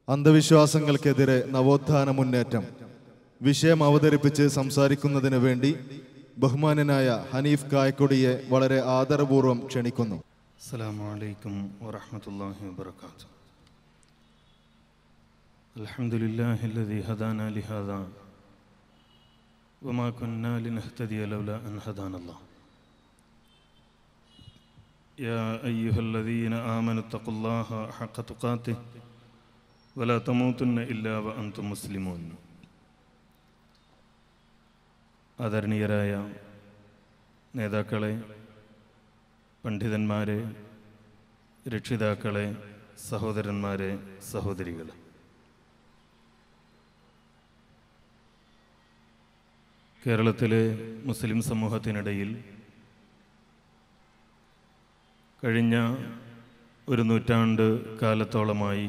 അന്ധവിശ്വാസങ്ങൾക്കെതിരെ നവോത്ഥാന മുന്നേറ്റം വിഷയം അവതരിപ്പിച്ച് സംസാരിക്കുന്നതിന് വേണ്ടി ബഹുമാനനായ ഹനീഫ് കായക്കൊടിയെ വളരെ ആദരപൂർവ്വം ക്ഷണിക്കുന്നു. അസ്സലാമു അലൈക്കും വറഹ്മത്തുള്ളാഹി വബറകാതുഹു. അൽഹംദുലില്ലാഹില്ലദീ ഹദാനാ ലിഹാദാ വമാ കുന്നാ ലിനഹ്തദിയ ലൗലാ അൻ ഹദാനല്ലാഹ്. യാ അയ്യുഹല്ലദീന ആമനു തഖുല്ലാഹ ഹഖ്ക തുഖാതിഹി വലാ തമൂതുന്ന ഇല്ലാ വഅൻതും മുസ്ലിമൂൻ. ആദരണീയരായ നേതാക്കളെ, പണ്ഡിതന്മാരെ, രക്ഷിതാക്കളെ, സഹോദരന്മാരെ, സഹോദരികളെ, കേരളത്തിലെ മുസ്ലിം സമൂഹത്തിനിടയിൽ കഴിഞ്ഞ ഒരു നൂറ്റാണ്ട് കാലത്തോളമായി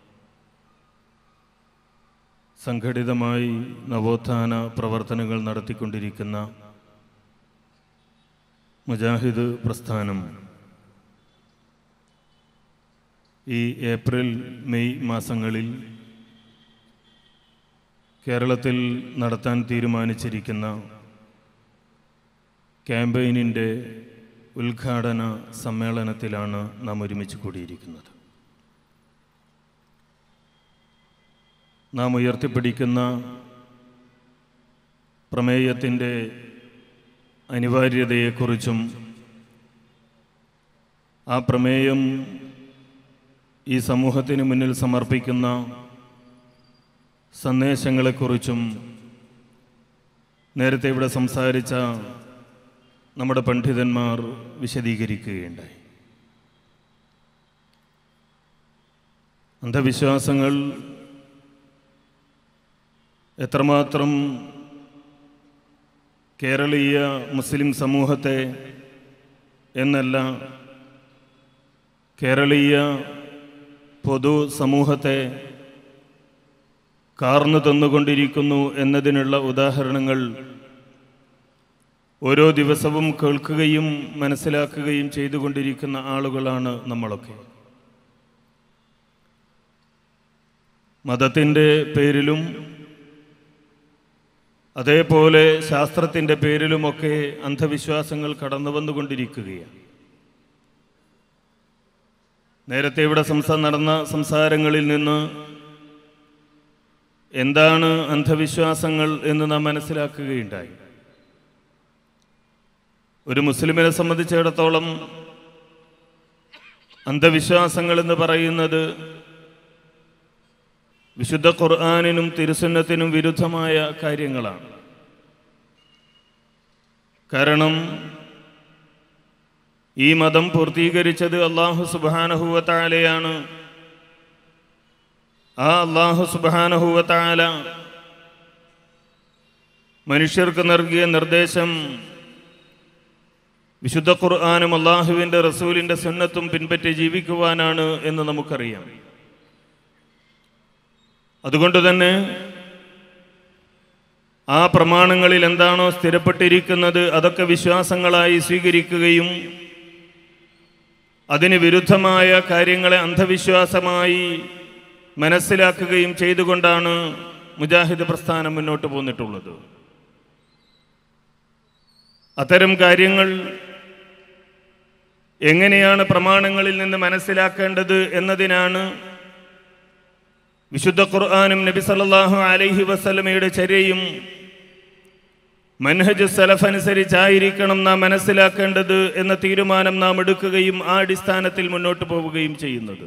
സംഘടിതമായി നവോത്ഥാന പ്രവർത്തനങ്ങൾ നടത്തിക്കൊണ്ടിരിക്കുന്ന മുജാഹിദ് പ്രസ്ഥാനം ഈ ഏപ്രിൽ മെയ് മാസങ്ങളിൽ കേരളത്തിൽ നടത്താൻ തീരുമാനിച്ചിരിക്കുന്ന ക്യാമ്പയിനിൻ്റെ ഉദ്ഘാടന സമ്മേളനത്തിലാണ് നാം ഒരുമിച്ച് കൂടിയിരിക്കുന്നത്. നാം ഉയർത്തിപ്പിടിക്കുന്ന പ്രമേയത്തിൻ്റെ അനിവാര്യതയെക്കുറിച്ചും ആ പ്രമേയം ഈ സമൂഹത്തിന് മുന്നിൽ സമർപ്പിക്കുന്ന സന്ദേശങ്ങളെക്കുറിച്ചും നേരത്തെ ഇവിടെ സംസാരിച്ച നമ്മുടെ പണ്ഡിതന്മാർ വിശദീകരിക്കുകയുണ്ടായി. അന്ധവിശ്വാസങ്ങൾ എത്രമാത്രം കേരളീയ മുസ്ലിം സമൂഹത്തെ എന്നല്ല, കേരളീയ പൊതു സമൂഹത്തെ കാർന്നു തന്നുകൊണ്ടിരിക്കുന്നു എന്നതിനുള്ള ഉദാഹരണങ്ങൾ ഓരോ ദിവസവും കേൾക്കുകയും മനസ്സിലാക്കുകയും ചെയ്തുകൊണ്ടിരിക്കുന്ന ആളുകളാണ് നമ്മളൊക്കെ. മതത്തിൻ്റെ പേരിലും അതേപോലെ ശാസ്ത്രത്തിൻ്റെ പേരിലുമൊക്കെ അന്ധവിശ്വാസങ്ങൾ കടന്നു വന്നുകൊണ്ടിരിക്കുകയാണ്. നേരത്തെ ഇവിടെ നടന്ന സംസാരങ്ങളിൽ നിന്ന് എന്താണ് അന്ധവിശ്വാസങ്ങൾ എന്ന് നാം മനസ്സിലാക്കുകയുണ്ടായി. ഒരു മുസ്ലിമിനെ സംബന്ധിച്ചിടത്തോളം അന്ധവിശ്വാസങ്ങൾ എന്ന് പറയുന്നത് വിശുദ്ധ ഖുർആനിനും തിരുസുന്നത്തിനും വിരുദ്ധമായ കാര്യങ്ങളാണ്. കാരണം ഈ മതം പൂർത്തീകരിച്ചത് അല്ലാഹു സുബ്ഹാനഹു വ തആലയാണ്. ആ അല്ലാഹു സുബ്ഹാനഹു വ തആല മനുഷ്യർക്ക് നൽകിയ നിർദ്ദേശം വിശുദ്ധ ഖുർആനും അല്ലാഹുവിൻ്റെ റസൂലിൻ്റെ സുന്നത്തും പിൻപറ്റി ജീവിക്കുവാനാണ് എന്ന് നമുക്കറിയാം. അതുകൊണ്ട് തന്നെ ആ പ്രമാണങ്ങളിൽ എന്താണോ സ്ഥിരപ്പെട്ടിരിക്കുന്നത് അതൊക്കെ വിശ്വാസങ്ങളായി സ്വീകരിക്കുകയും അതിന് വിരുദ്ധമായ കാര്യങ്ങളെ അന്ധവിശ്വാസമായി മനസ്സിലാക്കുകയും ചെയ്തുകൊണ്ടാണ് മുജാഹിദ് പ്രസ്ഥാനം മുന്നോട്ട് പോന്നിട്ടുള്ളത്. അത്തരം കാര്യങ്ങൾ എങ്ങനെയാണ് പ്രമാണങ്ങളിൽ നിന്ന് മനസ്സിലാക്കേണ്ടത് എന്നതിനാണ് വിശുദ്ധ ഖുർആനും നബി സല്ലല്ലാഹു അലൈഹി വസല്ലമയുടെ ചര്യയും മൻഹജ് സലഫ് അനുസരിച്ചായിരിക്കണം നാം മനസ്സിലാക്കേണ്ടത് എന്ന തീരുമാനം നാം എടുക്കുകയും ആ അടിസ്ഥാനത്തിൽ മുന്നോട്ട് പോവുകയും ചെയ്യുന്നത്.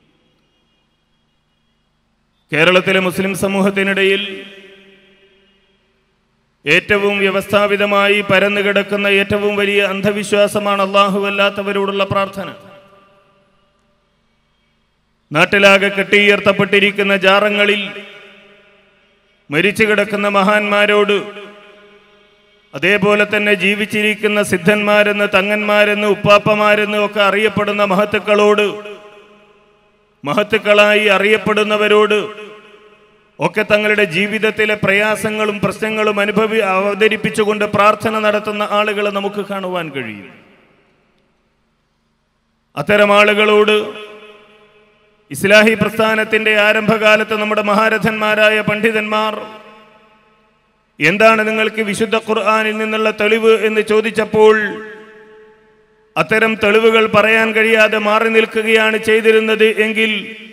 കേരളത്തിലെ മുസ്ലിം സമൂഹത്തിനിടയിൽ ഏറ്റവും വ്യവസ്ഥാപിതമായി പരന്നുകിടക്കുന്ന ഏറ്റവും വലിയ അന്ധവിശ്വാസമാണ് അല്ലാഹുവല്ലാത്തവരോടുള്ള പ്രാർത്ഥന. നാട്ടിലാകെ കെട്ടിയുയർത്തപ്പെട്ടിരിക്കുന്ന ജാറങ്ങളിൽ മരിച്ചു കിടക്കുന്ന മഹാന്മാരോട്, അതേപോലെ തന്നെ ജീവിച്ചിരിക്കുന്ന സിദ്ധന്മാരെന്ന്, തങ്ങന്മാരെന്ന്, ഉപ്പാപ്പമാരെന്ന് ഒക്കെ അറിയപ്പെടുന്ന മഹത്തുക്കളോട്, മഹത്തുക്കളായി അറിയപ്പെടുന്നവരോട് ഒക്കെ തങ്ങളുടെ ജീവിതത്തിലെ പ്രയാസങ്ങളും പ്രശ്നങ്ങളും അവതരിപ്പിച്ചുകൊണ്ട് പ്രാർത്ഥന നടത്തുന്ന ആളുകളെ നമുക്ക് കാണുവാൻ കഴിയും. അത്തരം ആളുകളോട് ഇസ്ലാഹി പ്രസ്ഥാനത്തിന്റെ ആരംഭകാലത്ത് നമ്മുടെ മഹാരഥന്മാരായ പണ്ഡിതന്മാർ എന്താണ് നിങ്ങൾക്ക് വിശുദ്ധ ഖുർആനിൽ നിന്നുള്ള തെളിവ് എന്ന് ചോദിച്ചപ്പോൾ അത്തരം തെളിവുകൾ പറയാൻ കഴിയാതെ മാറി നിൽക്കുകയാണ് ചെയ്തിരുന്നത് എങ്കിൽ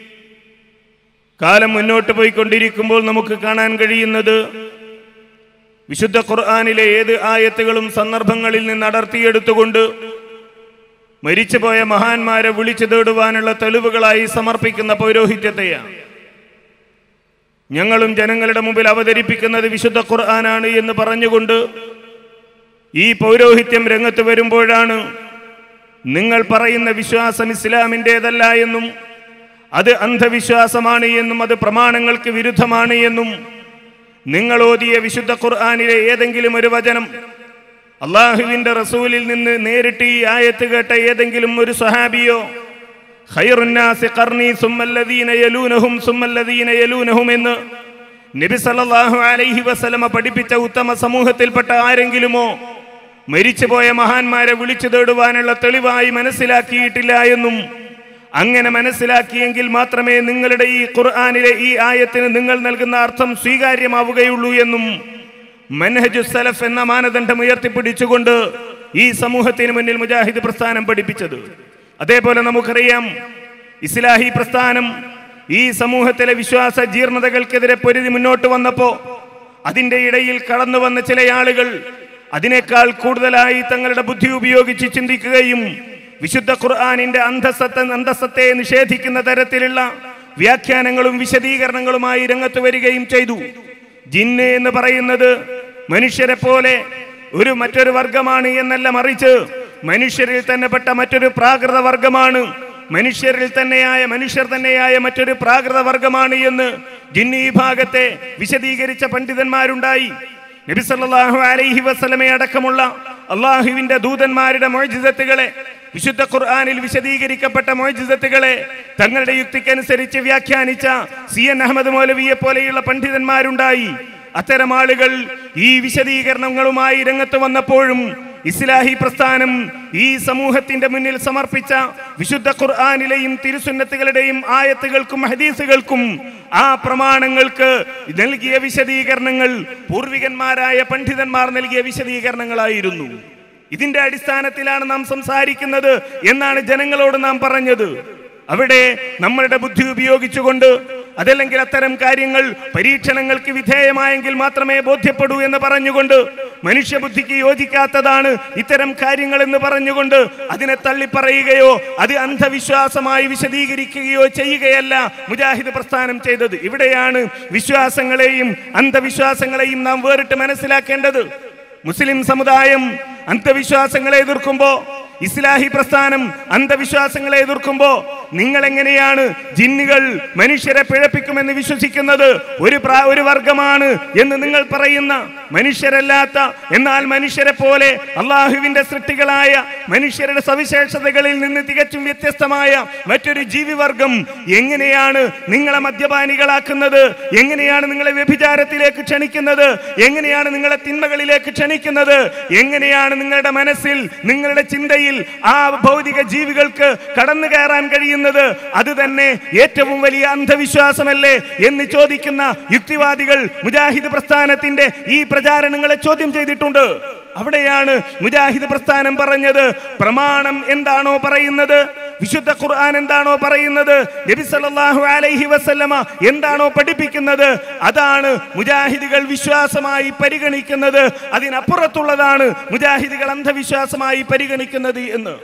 കാലം മുന്നോട്ട് പോയിക്കൊണ്ടിരിക്കുമ്പോൾ നമുക്ക് കാണാൻ കഴിയുന്നത് വിശുദ്ധ ഖുർആനിലെ ഏത് ആയത്തുകളും സന്ദർഭങ്ങളിൽ നിന്ന് അടർത്തിയെടുത്തുകൊണ്ട് മരിച്ചുപോയ മഹാന്മാരെ വിളിച്ചു തേടുവാനുള്ള തെളിവുകളായി സമർപ്പിക്കുന്ന പൗരോഹിത്യത്തെയാണ്. ഞങ്ങളും ജനങ്ങളുടെ മുമ്പിൽ അവതരിപ്പിക്കുന്നത് വിശുദ്ധ ഖുർആനാണ് എന്ന് പറഞ്ഞുകൊണ്ട് ഈ പൗരോഹിത്യം രംഗത്ത് വരുമ്പോഴാണ് നിങ്ങൾ പറയുന്ന വിശ്വാസം ഇസ്ലാമിൻ്റെതല്ല എന്നും അത് അന്ധവിശ്വാസമാണ് എന്നും അത് പ്രമാണങ്ങൾക്ക് വിരുദ്ധമാണ് എന്നും നിങ്ങൾ ഓതിയ വിശുദ്ധ ഖുർആനിലെ ഏതെങ്കിലും ഒരു വചനം അള്ളാഹുവിന്റെ റസൂലിൽ നിന്ന് നേരിട്ട് ഈ ആയത്ത് കേട്ട ഏതെങ്കിലും ഒരു സ്വഹാബിയോ ഖൈറുന്നാസി ഖർനി സുമ്മല്ലദീന യലൂനഹും സുമ്മല്ലദീന യലൂനഹും എന്ന് നബി സല്ലല്ലാഹു അലൈഹി വസല്ലമ പഠിപ്പിച്ച ഉത്തമ സമൂഹത്തിൽപ്പെട്ട ആരെങ്കിലുമോ മരിച്ചുപോയ മഹാന്മാരെ വിളിച്ചു തേടുവാനുള്ള തെളിവായി മനസ്സിലാക്കിയിട്ടില്ല എന്നും അങ്ങനെ മനസ്സിലാക്കിയെങ്കിൽ മാത്രമേ നിങ്ങളുടെ ഈ ഖുർആനിലെ ഈ ആയത്തിന് നിങ്ങൾ നൽകുന്ന അർത്ഥം സ്വീകാര്യമാവുകയുള്ളൂ എന്നും മൻഹജു സലഫ് എന്ന മാനദണ്ഡം ഉയർത്തിപ്പിടിച്ചുകൊണ്ട് ഈ സമൂഹത്തിന് മുന്നിൽ മുജാഹിദ് പ്രസ്ഥാനം പഠിപ്പിച്ചത്. അതേപോലെ നമുക്കറിയാം ഇസ്ലാഹി പ്രസ്ഥാനം ഈ സമൂഹത്തിലെ വിശ്വാസ ജീർണതകൾക്കെതിരെ പൊരുതി മുന്നോട്ട് വന്നപ്പോൾ അതിൻ്റെ ഇടയിൽ കടന്നു വന്ന ചില ആളുകൾ അതിനേക്കാൾ കൂടുതലായി തങ്ങളുടെ ബുദ്ധി ഉപയോഗിച്ച് ചിന്തിക്കുകയും വിശുദ്ധ ഖുർആനിന്റെ അന്തസ്സത്തെ നിഷേധിക്കുന്ന തരത്തിലുള്ള വ്യാഖ്യാനങ്ങളും വിശദീകരണങ്ങളുമായി രംഗത്ത് വരികയും ചെയ്തു. ജിന്ന് എന്ന് പറയുന്നത് മനുഷ്യരെ പോലെ മറ്റൊരു വർഗമാണ് എന്നല്ല, മറിച്ച് മനുഷ്യരിൽ തന്നെ പെട്ട മറ്റൊരു പ്രാകൃത വർഗമാണ്, മനുഷ്യർ തന്നെയായ മറ്റൊരു പ്രാകൃത വർഗമാണ് എന്ന് ജിന്ന് വിഭാഗത്തെ വിശദീകരിച്ച പണ്ഡിതന്മാരുണ്ടായി. നബി സല്ലല്ലാഹു അലൈഹി വസല്ലമയെ അടക്കമുള്ള അള്ളാഹുവിന്റെ ദൂതന്മാരുടെ മുഅ്ജിസത്തുകളെ, വിശുദ്ധ ഖുർആനിൽ വിശദീകരിക്കപ്പെട്ട മുഅ്ജിസത്തുകളെ തങ്ങളുടെ യുക്തിക്കനുസരിച്ച് വ്യാഖ്യാനിച്ച CN അഹമ്മദ് മൗലവിയെ പോലെയുള്ള പണ്ഡിതന്മാരുണ്ടായി. അത്തരം ആളുകൾ ഈ വിശദീകരണങ്ങളുമായി രംഗത്ത് വന്നപ്പോഴും ഇസ്ലാഹി പ്രസ്ഥാനം ഈ സമൂഹത്തിന്റെ മുന്നിൽ സമർപ്പിച്ച വിശുദ്ധ ഖുർആനിലെയും തിരുസുന്നത്തുകളുടെയും ആയത്തുകൾക്കും ഹദീസുകൾക്കും ആ പ്രമാണങ്ങൾക്ക് നൽകിയ വിശദീകരണങ്ങൾ പൂർവികന്മാരായ പണ്ഡിതന്മാർ നൽകിയ വിശദീകരണങ്ങളായിരുന്നു. ഇതിന്റെ അടിസ്ഥാനത്തിലാണ് നാം സംസാരിക്കുന്നത് എന്നാണ് ജനങ്ങളോട് നാം പറഞ്ഞത്. അവിടെ നമ്മളുടെ ബുദ്ധി ഉപയോഗിച്ചുകൊണ്ട് അതല്ലെങ്കിൽ അത്തരം കാര്യങ്ങൾ പരീക്ഷണങ്ങൾക്ക് വിധേയമായെങ്കിൽ മാത്രമേ ബോധ്യപ്പെടൂ എന്ന് പറഞ്ഞുകൊണ്ട് മനുഷ്യബുദ്ധിക്ക് യോജിക്കാത്തതാണ് ഇത്തരം കാര്യങ്ങൾ എന്ന് പറഞ്ഞുകൊണ്ട് അതിനെ തള്ളിപ്പറയുകയോ അത് അന്ധവിശ്വാസമായി വിശദീകരിക്കുകയോ ചെയ്യുകയല്ല മുജാഹിദ് പ്രസ്ഥാനം ചെയ്തത്. ഇവിടെയാണ് വിശ്വാസങ്ങളെയും അന്ധവിശ്വാസങ്ങളെയും നാം വേറിട്ട് മനസ്സിലാക്കേണ്ടത്. മുസ്ലിം സമുദായം അന്ധവിശ്വാസങ്ങളെ എതിർക്കുമ്പോ, ഇസ്ലാഹി പ്രസ്ഥാനം അന്ധവിശ്വാസങ്ങളെ എതിർക്കുമ്പോ നിങ്ങൾ എങ്ങനെയാണ് ജിന്നുകൾ മനുഷ്യരെ പിഴപ്പിക്കുമെന്ന് വിശ്വസിക്കുന്നത്? ഒരു വർഗമാണ് എന്ന് നിങ്ങൾ പറയുന്ന മനുഷ്യരല്ലാത്ത എന്നാൽ മനുഷ്യരെ പോലെ അള്ളാഹുവിന്റെ സൃഷ്ടികളായ മനുഷ്യരുടെ സവിശേഷതകളിൽ നിന്ന് തികച്ചും വ്യത്യസ്തമായ മറ്റൊരു ജീവിവർഗം എങ്ങനെയാണ് നിങ്ങളെ മദ്യപാനികളാക്കുന്നത്? എങ്ങനെയാണ് നിങ്ങളെ വ്യഭിചാരത്തിലേക്ക് ക്ഷണിക്കുന്നത്? എങ്ങനെയാണ് നിങ്ങളെ തിന്മകളിലേക്ക് ക്ഷണിക്കുന്നത്? എങ്ങനെയാണ് നിങ്ങളുടെ മനസ്സിൽ, നിങ്ങളുടെ ചിന്തയിൽ ആ ഭൗതിക ജീവികൾക്ക് കടന്നു കയറാൻ കഴിയുന്നത്? അത് തന്നെ ഏറ്റവും വലിയ അന്ധവിശ്വാസമല്ലേ എന്ന് ചോദിക്കുന്ന യുക്തിവാദികൾ മുജാഹിദ് പ്രസ്ഥാനത്തിന്റെ ഈ പ്രചാരണങ്ങളെ ചോദ്യം ചെയ്തിട്ടുണ്ട്. അവിടെയാണ് മുജാഹിദ് പ്രസ്ഥാനം പറഞ്ഞത്, പ്രമാണം എന്താണോ പറയുന്നത്, വിശുദ്ധ ഖുർആൻ എന്താണോ പറയുന്നത്, നബി സല്ലല്ലാഹു അലൈഹി വസല്ലമ എന്താണോ പഠിപ്പിക്കുന്നത്, അതാണ് മുജാഹിദുകൾ വിശ്വാസമായി പരിഗണിക്കുന്നത്. അതിനപ്പുറത്തുള്ളതാണ് മുജാഹിദുകൾ അന്ധവിശ്വാസമായി പരിഗണിക്കുന്നത് എന്ന്.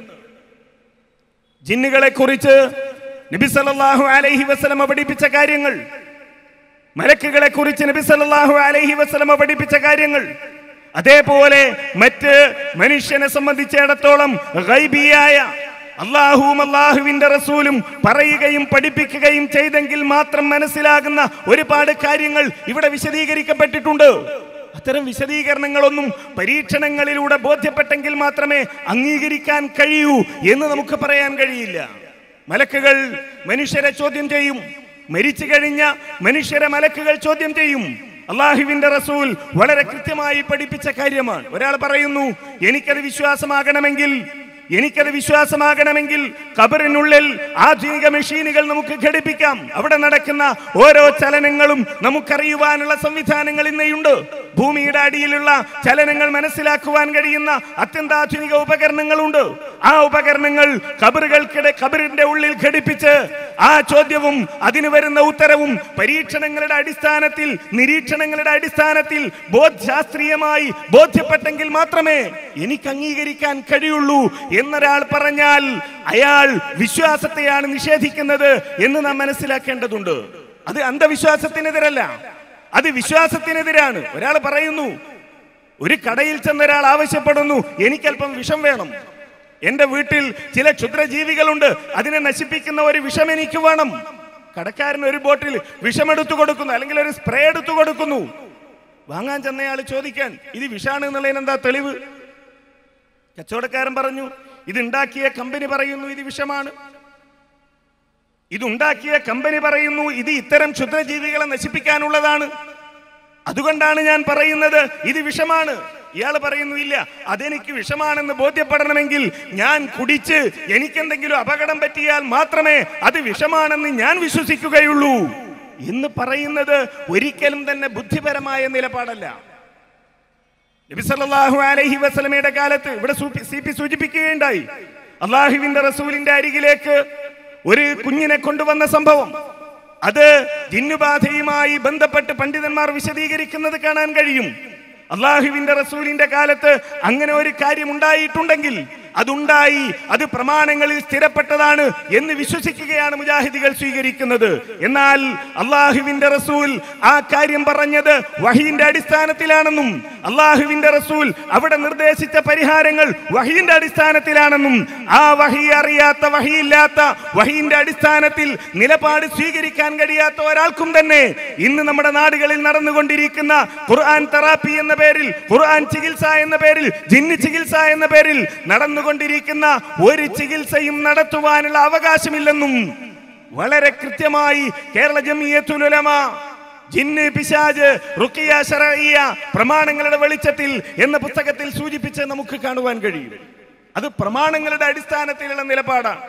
ജിന്നുകളെ കുറിച്ച് നബി സല്ലല്ലാഹു അലൈഹി വസല്ലമ പഠിപ്പിച്ച കാര്യങ്ങൾ, മലക്കുകളെ കുറിച്ച് നബി സല്ലല്ലാഹു അലൈഹി വസല്ലമ പഠിപ്പിച്ച കാര്യങ്ങൾ, അതേപോലെ മറ്റ് മനുഷ്യനെ സംബന്ധിച്ചിടത്തോളം ഗൈബിയായ അള്ളാഹുവും അള്ളാഹുവിന്റെ റസൂലും പറയുകയും പഠിപ്പിക്കുകയും ചെയ്തെങ്കിൽ മാത്രം മനസ്സിലാകുന്ന ഒരുപാട് കാര്യങ്ങൾ ഇവിടെ വിശദീകരിക്കപ്പെട്ടിട്ടുണ്ട്. അത്തരം വിശദീകരണങ്ങളൊന്നും പരീക്ഷണങ്ങളിലൂടെ ബോധ്യപ്പെട്ടെങ്കിൽ മാത്രമേ അംഗീകരിക്കാൻ കഴിയൂ എന്ന് നമുക്ക് പറയാൻ കഴിയില്ല. മലക്കുകൾ മനുഷ്യരെ ചോദ്യം ചെയ്യും, മരിച്ചു കഴിഞ്ഞ മനുഷ്യരെ മലക്കുകൾ ചോദ്യം ചെയ്യും. അള്ളാഹുവിന്റെ റസൂൽ വളരെ കൃത്യമായി പഠിപ്പിച്ച കാര്യമാണ്. ഒരാൾ പറയുന്നു, എനിക്കത് വിശ്വാസമാകണമെങ്കിൽ എനിക്കത് വിശ്വാസമാകണമെങ്കിൽ ഖബറിനുള്ളിൽ ആധുനിക മെഷീനുകൾ നമുക്ക് ഘടിപ്പിക്കാം. അവിടെ നടക്കുന്ന ഓരോ ചലനങ്ങളും നമുക്കറിയുവാനുള്ള സംവിധാനങ്ങൾ ഇന്നയുണ്ട്. ഭൂമിയുടെ അടിയിലുള്ള ചലനങ്ങൾ മനസ്സിലാക്കുവാൻ കഴിയുന്ന അത്യന്താധുനിക ഉപകരണങ്ങളുണ്ട്. ആ ഉപകരണങ്ങൾ ഖബറിന്റെ ഉള്ളിൽ ഘടിപ്പിച്ച് ആ ചോദ്യവും അതിന് വരുന്ന ഉത്തരവും പരീക്ഷണങ്ങളുടെ അടിസ്ഥാനത്തിൽ, നിരീക്ഷണങ്ങളുടെ അടിസ്ഥാനത്തിൽ ശാസ്ത്രീയമായി ബോധ്യപ്പെട്ടെങ്കിൽ മാത്രമേ എനിക്ക് അംഗീകരിക്കാൻ കഴിയുള്ളൂ എന്നൊരാൾ പറഞ്ഞാൽ അയാൾ വിശ്വാസത്തെയാണ് നിഷേധിക്കുന്നത് എന്ന് നാം മനസ്സിലാക്കേണ്ടതുണ്ട്. അത് അന്ധവിശ്വാസത്തിനെതിരല്ല, അത് വിശ്വാസത്തിനെതിരാണ്. ഒരാൾ പറയുന്നു, ഒരു കടയിൽ ചെന്ന ഒരാൾ ആവശ്യപ്പെടുന്നു, എനിക്കല്പം വിഷം വേണം, എന്റെ വീട്ടിൽ ചില ക്ഷുദ്രജീവികളുണ്ട്, അതിനെ നശിപ്പിക്കുന്ന ഒരു വിഷം എനിക്ക് വേണം. കടക്കാരൻ ഒരു ബോട്ടിൽ വിഷമെടുത്തു കൊടുക്കുന്നു, അല്ലെങ്കിൽ ഒരു സ്പ്രേ എടുത്തു കൊടുക്കുന്നു. വാങ്ങാൻ ചെന്നയാൾ ചോദിക്കാൻ, ഇത് വിഷാണ് എന്നുള്ളതിന് എന്താ തെളിവ്? കച്ചവടക്കാരൻ പറഞ്ഞു, ഇതുണ്ടാക്കിയ കമ്പനി പറയുന്നു ഇത് വിഷമാണ്, ഇതുണ്ടാക്കിയ കമ്പനി പറയുന്നു ഇത് ഇത്തരം ക്ഷുദ്രജീവികളെ നശിപ്പിക്കാനുള്ളതാണ്, അതുകൊണ്ടാണ് ഞാൻ പറയുന്നത് ഇത് വിഷമാണ്. ഇയാൾ പറയുന്നു, ഇല്ല, അതെനിക്ക് വിഷമാണെന്ന് ബോധ്യപ്പെടണമെങ്കിൽ ഞാൻ കുടിച്ച് എനിക്കെന്തെങ്കിലും അപകടം പറ്റിയാൽ മാത്രമേ അത് വിഷമാണെന്ന് ഞാൻ വിശ്വസിക്കുകയുള്ളൂ എന്ന് പറയുന്നത് ഒരിക്കലും തന്നെ ബുദ്ധിപരമായ നിലപാടല്ല. നബി സല്ലല്ലാഹു അലൈഹി വസല്ലമയുടെ കാലത്ത് ഇവിടെ CP സൂചിപ്പിക്കുകയുണ്ടായി, അല്ലാഹുവിന്റെ റസൂലിന്റെ അരികിലേക്ക് ഒരു കുഞ്ഞിനെ കൊണ്ടുവന്ന സംഭവം. അത് ജിന്നുബാധയുമായി ബന്ധപ്പെട്ട് പണ്ഡിതന്മാർ വിശദീകരിക്കുന്നത് കാണാൻ കഴിയും. അല്ലാഹുവിന്റെ റസൂലിന്റെ കാലത്ത് അങ്ങനെ ഒരു കാര്യം ഉണ്ടായിട്ടുണ്ടെങ്കിൽ അതുണ്ടായി, അത് പ്രമാണങ്ങളിൽ സ്ഥിരപ്പെട്ടതാണ് എന്ന് വിശ്വസിക്കുകയാണ് മുജാഹിദികൾ സ്വീകരിക്കുന്നത്. എന്നാൽ അല്ലാഹുവിന്റെ റസൂൽ ആ കാര്യം പറഞ്ഞത് വഹീന്റെ അടിസ്ഥാനത്തിലാണെന്നും അല്ലാഹുവിന്റെ റസൂൽ അവിടെ നിർദ്ദേശിച്ച പരിഹാരങ്ങൾ വഹീന്റെ അടിസ്ഥാനത്തിലാണെന്നും ആ വഹി അറിയാത്ത, വഹിയില്ലാത്ത, വഹീന്റെ അടിസ്ഥാനത്തിൽ നിലപാട് സ്വീകരിക്കാൻ കഴിയാത്ത ഒരാൾക്കും തന്നെ ഇന്ന് നമ്മുടെ നാടുകളിൽ നടന്നുകൊണ്ടിരിക്കുന്ന ഖുർആൻ തെറാപ്പി എന്ന പേരിൽ, ഖുർആൻ ചികിത്സ എന്ന പേരിൽ, ജിന്ന് ചികിത്സ എന്ന പേരിൽ കൊണ്ടിരിക്കുന്ന ഒരു ചികിത്സയും നടത്തുവാനുള്ള അവകാശമില്ലെന്നും വളരെ കൃത്യമായി കേരള ജംഇയ്യത്തുൽ ഉലമ ജിന്ന്, പിശാച്, റുഖിയ ശർഇയ്യ പ്രമാണങ്ങളുടെ വെളിച്ചത്തിൽ എന്ന പുസ്തകത്തിൽ സൂചിപ്പിച്ച് നമുക്ക് കാണുവാൻ കഴിയും. അത് പ്രമാണങ്ങളുടെ അടിസ്ഥാനത്തിലുള്ള നിലപാടാണ്.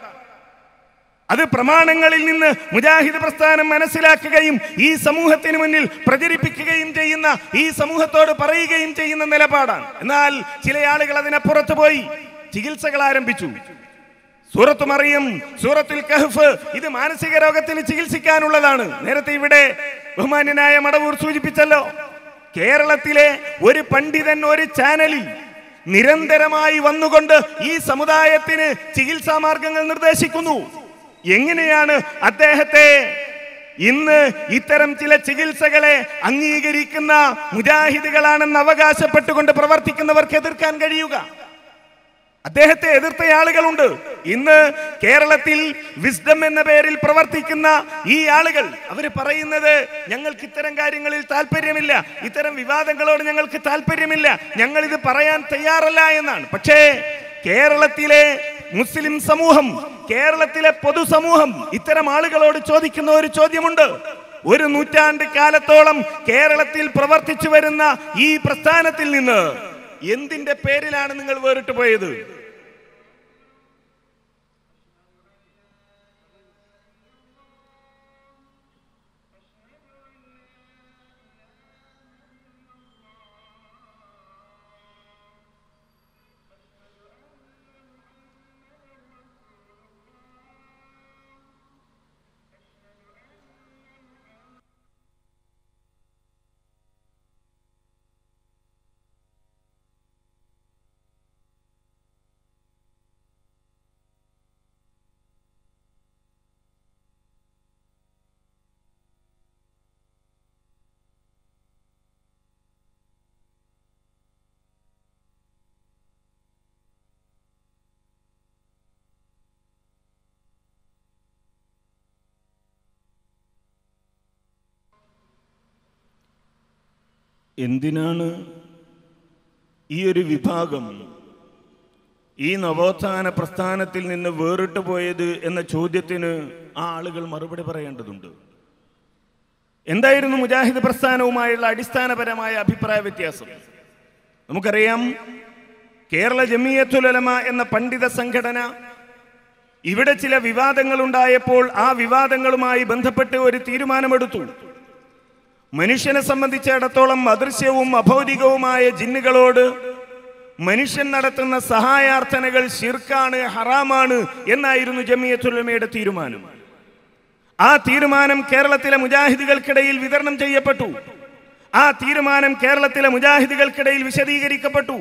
അത് പ്രമാണങ്ങളിൽ നിന്ന് മുജാഹിദ് പ്രസ്ഥാനം മനസ്സിലാക്കുകയും ഈ സമൂഹത്തിന് മുന്നിൽ പ്രചരിപ്പിക്കുകയും ചെയ്യുന്ന, ഈ സമൂഹത്തോട് പറയുകയും ചെയ്യുന്ന നിലപാടാണ്. എന്നാൽ ചില ആളുകൾ അതിനപ്പുറത്ത് പോയി ചികിത്സകൾ ആരംഭിച്ചു. സൂറത്ത് മറിയം, സൂറത്തുൽ കഹ്ഫ് ഇത് മാനസിക രോഗത്തിന് ചികിത്സിക്കാനുള്ളതാണ്. നേരത്തെ ഇവിടെ ബഹുമാന്യനായ മടവൂർ സൂചിപ്പിച്ചല്ലോ, കേരളത്തിലെ ഒരു പണ്ഡിതൻ ഒരു ചാനലിൽ നിരന്തരമായി വന്നുകൊണ്ട് ഈ സമുദായത്തിന് ചികിത്സാ മാർഗങ്ങൾ നിർദ്ദേശിക്കുന്നു. എങ്ങനെയാണ് അദ്ദേഹത്തെ ഇന്ന് ഇത്തരം ചില ചികിത്സകളെ അംഗീകരിക്കുന്ന മുജാഹിദുകളാണെന്ന് അവകാശപ്പെട്ടുകൊണ്ട് പ്രവർത്തിക്കുന്നവർക്ക് എതിർക്കാൻ കഴിയുക? അദ്ദേഹത്തെ എതിർത്ത ആളുകളുണ്ട്. ഇന്ന് കേരളത്തിൽ വിസ്ഡം എന്ന പേരിൽ പ്രവർത്തിക്കുന്ന ഈ ആളുകൾ അവർ പറയുന്നത്, ഞങ്ങൾക്ക് ഇത്തരം കാര്യങ്ങളിൽ താല്പര്യമില്ല, ഇത്തരം വിവാദങ്ങളോട് ഞങ്ങൾക്ക് താല്പര്യമില്ല, ഞങ്ങൾ ഇത് പറയാൻ തയ്യാറല്ല എന്നാണ്. പക്ഷേ കേരളത്തിലെ മുസ്ലിം സമൂഹം, കേരളത്തിലെ പൊതുസമൂഹം ഇത്തരം ആളുകളോട് ചോദിക്കുന്ന ഒരു ചോദ്യമുണ്ട്. ഒരു നൂറ്റാണ്ട് കാലത്തോളം കേരളത്തിൽ പ്രവർത്തിച്ചു വരുന്ന ഈ പ്രസ്ഥാനത്തിൽ നിന്ന് എന്തിന്റെ പേരിലാണ് നിങ്ങൾ വേറിട്ട് പോയത്? എന്തിനാണ് ഈ ഒരു വിഭാഗം ഈ നവോത്ഥാന പ്രസ്ഥാനത്തിൽ നിന്ന് വേറിട്ട് പോയത് എന്ന ചോദ്യത്തിന് ആ ആളുകൾ മറുപടി പറയേണ്ടതുണ്ട്. എന്തായിരുന്നു മുജാഹിദ് പ്രസ്ഥാനവുമായുള്ള അടിസ്ഥാനപരമായ അഭിപ്രായ വ്യത്യാസം? നമുക്കറിയാം, കേരള ജമിയത്തുൽ ഉലമ എന്ന പണ്ഡിത സംഘടന ഇവിടെ ചില വിവാദങ്ങൾ ഉണ്ടായപ്പോൾ ആ വിവാദങ്ങളുമായി ബന്ധപ്പെട്ട് ഒരു തീരുമാനമെടുത്തു. മനുഷ്യനെ സംബന്ധിച്ചിടത്തോളം അദൃശ്യവും അഭൗതികവുമായ ജിന്നുകളോട് മനുഷ്യൻ നടത്തുന്ന സഹായാർത്ഥനകൾ ശിർക്കാണ്, ഹറാമാണ് എന്നായിരുന്നു ജമിയത്തുൽ ഉലമയുടെ തീരുമാനം. ആ തീരുമാനം കേരളത്തിലെ മുജാഹിദുകൾക്കിടയിൽ വിതരണം ചെയ്യപ്പെട്ടു. ആ തീരുമാനം കേരളത്തിലെ മുജാഹിദുകൾക്കിടയിൽ വിശദീകരിക്കപ്പെട്ടു.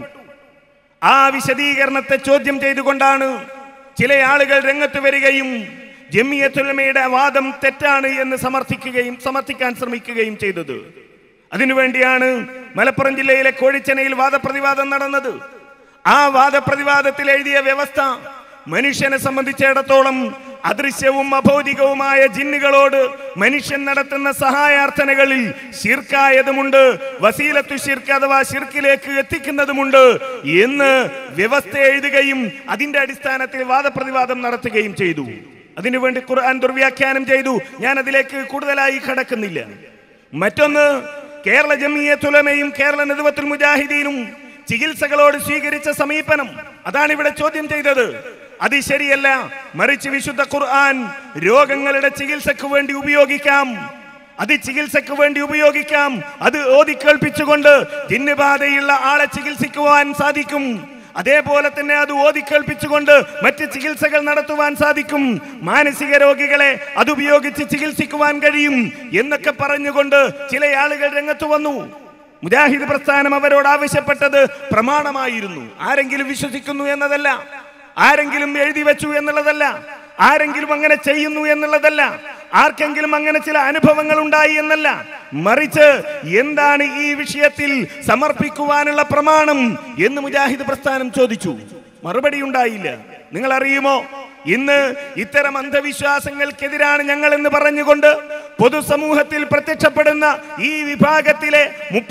ആ വിശദീകരണത്തെ ചോദ്യം ചെയ്തുകൊണ്ടാണ് ചില ആളുകൾ രംഗത്ത് വരികയും ജമിയത്തുൽ ഉലമയുടെ വാദം തെറ്റാണ് എന്ന് സമർത്ഥിക്കാൻ ശ്രമിക്കുകയും ചെയ്തത്. അതിനുവേണ്ടിയാണ് മലപ്പുറം ജില്ലയിലെ കോഴിച്ചനയിൽ വാദപ്രതിവാദം നടന്നത്. ആ വാദപ്രതിവാദത്തിൽ എഴുതിയ വ്യവസ്ഥ മനുഷ്യനെ സംബന്ധിച്ചിടത്തോളം അദൃശ്യവും അഭൗതികവുമായ ജിന്നുകളോട് മനുഷ്യൻ നടത്തുന്ന സഹായാർത്ഥനകളിൽ ശിർക്കായതുമുണ്ട്, വസീലത്തു ശിർക്ക് അഥവാ ശിർക്കിലേക്ക് എത്തിക്കുന്നതുമുണ്ട് എന്ന് വ്യവസ്ഥ എഴുതുകയും അതിന്റെ അടിസ്ഥാനത്തിൽ വാദപ്രതിവാദം നടത്തുകയും ചെയ്തു. അതിനുവേണ്ടി ഖുർആൻ ദുർവ്യാഖ്യാനം ചെയ്തു. ഞാൻ അതിലേക്ക് കൂടുതലായി കടക്കുന്നില്ല. മറ്റൊന്ന്, കേരള ജമിയത്തുൽ ഉലമയും കേരള നദ്വത്തുൽ മുജാഹിദീനും ചികിത്സകളോട് സ്വീകരിച്ച സമീപനം, അതാണ് ഇവിടെ ചോദ്യം ചെയ്തത്. അത് ശരിയല്ല. മറിച്ച് വിശുദ്ധ ഖുർആൻ രോഗങ്ങളുടെ ചികിത്സക്ക് വേണ്ടി ഉപയോഗിക്കാം, അത് ചികിത്സക്ക് വേണ്ടി ഉപയോഗിക്കാം. അത് ഓതിക്കേൾപ്പിച്ചുകൊണ്ട് ജിന്നുബാധയുള്ള ആളെ ചികിത്സിക്കുവാൻ സാധിക്കും. അതേപോലെ തന്നെ അത് ഓതിക്കേൾപ്പിച്ചുകൊണ്ട് മറ്റ് ചികിത്സകൾ നടത്തുവാൻ സാധിക്കും. മാനസിക രോഗികളെ അതുപയോഗിച്ച് ചികിത്സിക്കുവാൻ കഴിയും എന്നൊക്കെ പറഞ്ഞുകൊണ്ട് ചില ആളുകൾ രംഗത്ത് വന്നു. മുജാഹിദ് പ്രസ്ഥാനം അവരോട് ആവശ്യപ്പെട്ടത് പ്രമാണമായിരുന്നു. ആരെങ്കിലും വിശ്വസിക്കുന്നു എന്നതല്ല, ആരെങ്കിലും എഴുതി വെച്ചു എന്നുള്ളതല്ല, ആരെങ്കിലും അങ്ങനെ ചെയ്യുന്നു എന്നുള്ളതല്ല, ആർക്കെങ്കിലും അങ്ങനെ ചില അനുഭവങ്ങൾ ഉണ്ടായി എന്നല്ല. മറിച്ച് എന്താണ് ഈ വിഷയത്തിൽ സമർപ്പിക്കുവാനുള്ള പ്രമാണം എന്ന് മുജാഹിദ് പ്രസ്ഥാനം ചോദിച്ചു. മറുപടി ഉണ്ടായില്ല. നിങ്ങൾ അറിയുമോ, ഇന്ന് ഇത്തരം അന്ധവിശ്വാസങ്ങൾക്കെതിരാണ് ഞങ്ങൾ എന്ന് പറഞ്ഞുകൊണ്ട് പൊതുസമൂഹത്തിൽ പ്രത്യക്ഷപ്പെടുന്ന ഈ വിഭാഗത്തിലെ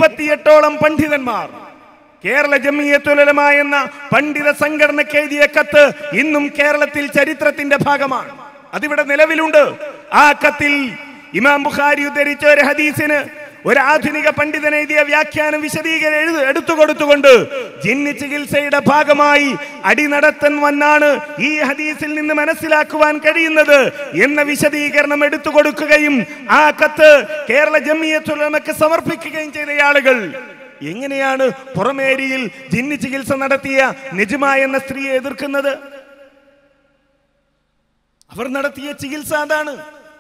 38ഓളം പണ്ഡിതന്മാർ കേരള ജമിയത്തുൽ ഉലമ എന്ന പണ്ഡിത സംഘടനയ്ക്ക് എഴുതിയ കത്ത് ഇന്നും കേരളത്തിൽ ചരിത്രത്തിന്റെ ഭാഗമാണ്. അതിവിടെ നിലവിലുണ്ട്. ആ കത്തിൽ ഇമാം ബുഖാരി ഉദ്ധരിച്ച ഒരു ഹദീസിന് ഒരു ആധുനിക പണ്ഡിതൻ എഴുതിയ വ്യാഖ്യാനം എടുത്തു കൊടുത്തുകൊണ്ട് ജിന്ന് ചികിത്സയുടെ ഭാഗമായി അടി നടത്തുന്നവനാണ് ഈ ഹദീസിൽ നിന്ന് മനസ്സിലാക്കുവാൻ കഴിയുന്നത് എന്ന വിശദീകരണം എടുത്തു കൊടുക്കുകയും ആ കത്ത് കേരള ജമിയത്തുൽ ഉലമയ്ക്ക് സമർപ്പിക്കുകയും ചെയ്ത ആളുകൾ എങ്ങനെയാണ് പുറമേരിയിൽ ജിന്ന് ചികിത്സ നടത്തിയ നജ്മ എന്ന സ്ത്രീയെ എതിർക്കുന്നത്? അവർ നടത്തിയ ചികിത്സ അതാണ്.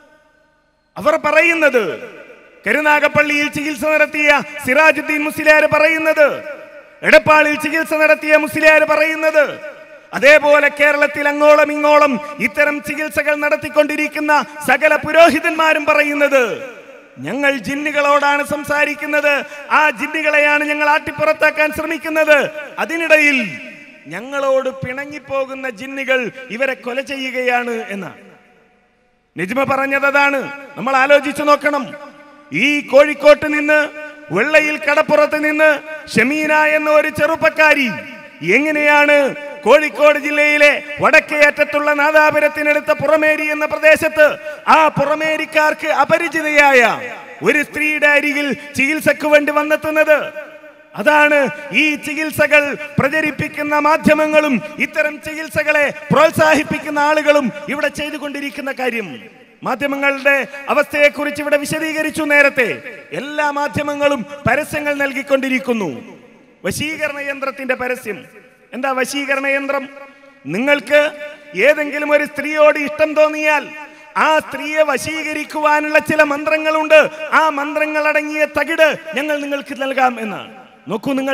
അവർ പറയുന്നത്, കരുനാഗപ്പള്ളിയിൽ ചികിത്സ നടത്തിയ സിറാജുദ്ദീൻ മുസ്ലിയാർ പറയുന്നത്, എടപ്പാളിൽ ചികിത്സ നടത്തിയ മുസ്ലിയാർ പറയുന്നത്, അതേപോലെ കേരളത്തിൽ അങ്ങോളം ഇങ്ങോളം ഇത്തരം ചികിത്സകൾ നടത്തിക്കൊണ്ടിരിക്കുന്ന സകല പുരോഹിതന്മാരും പറയുന്നത്, ഞങ്ങൾ ജിന്നുകളോടാണ് സംസാരിക്കുന്നത്, ആ ജിന്നുകളെയാണ് ഞങ്ങൾ ആട്ടിപ്പുറത്താക്കാൻ ശ്രമിക്കുന്നത്. അതിനിടയിൽ ഞങ്ങളോട് പിണങ്ങിപ്പോകുന്ന ജിന്നുകൾ ഇവരെ കൊല ചെയ്യുകയാണ് എന്നാണ്. നജ്മ പറഞ്ഞത് അതാണ്. നമ്മൾ ആലോചിച്ചു നോക്കണം. ഈ കോഴിക്കോട്ട് നിന്ന്, വെള്ളയിൽ കടപ്പുറത്ത് നിന്ന് ഷമീന എന്ന ഒരു ചെറുപ്പക്കാരി എങ്ങനെയാണ് കോഴിക്കോട് ജില്ലയിലെ വടക്കേ അറ്റത്തുള്ള നാദാപുരത്തിനടുത്ത പുറമേരി എന്ന പ്രദേശത്ത് ആ പുറമേരിക്കാർക്ക് അപരിചിതയായ ഒരു സ്ത്രീയുടെ അരികിൽ ചികിത്സക്ക് വേണ്ടി വന്നെത്തുന്നത്? അതാണ് ഈ ചികിത്സകൾ പ്രചരിപ്പിക്കുന്ന മാധ്യമങ്ങളും ഇത്തരം ചികിത്സകളെ പ്രോത്സാഹിപ്പിക്കുന്ന ആളുകളും ഇവിടെ ചെയ്തുകൊണ്ടിരിക്കുന്ന കാര്യം. മാധ്യമങ്ങളുടെ അവസ്ഥയെക്കുറിച്ച് ഇവിടെ വിശദീകരിച്ചു നേരത്തെ. എല്ലാ മാധ്യമങ്ങളും പരസ്യങ്ങൾ നൽകിക്കൊണ്ടിരിക്കുന്നു. വശീകരണ യന്ത്രത്തിന്റെ പരസ്യം. എന്താ വശീകരണ യന്ത്രം? നിങ്ങൾക്ക് ഏതെങ്കിലും ഒരു സ്ത്രീയോട് ഇഷ്ടം തോന്നിയാൽ ആ സ്ത്രീയെ വശീകരിക്കുവാനുള്ള ചില മന്ത്രങ്ങളുണ്ട്. ആ മന്ത്രങ്ങൾ അടങ്ങിയ തകിട് ഞങ്ങൾ നിങ്ങൾക്ക് നൽകാം എന്നാണ്. നോക്കൂ നിങ്ങൾ,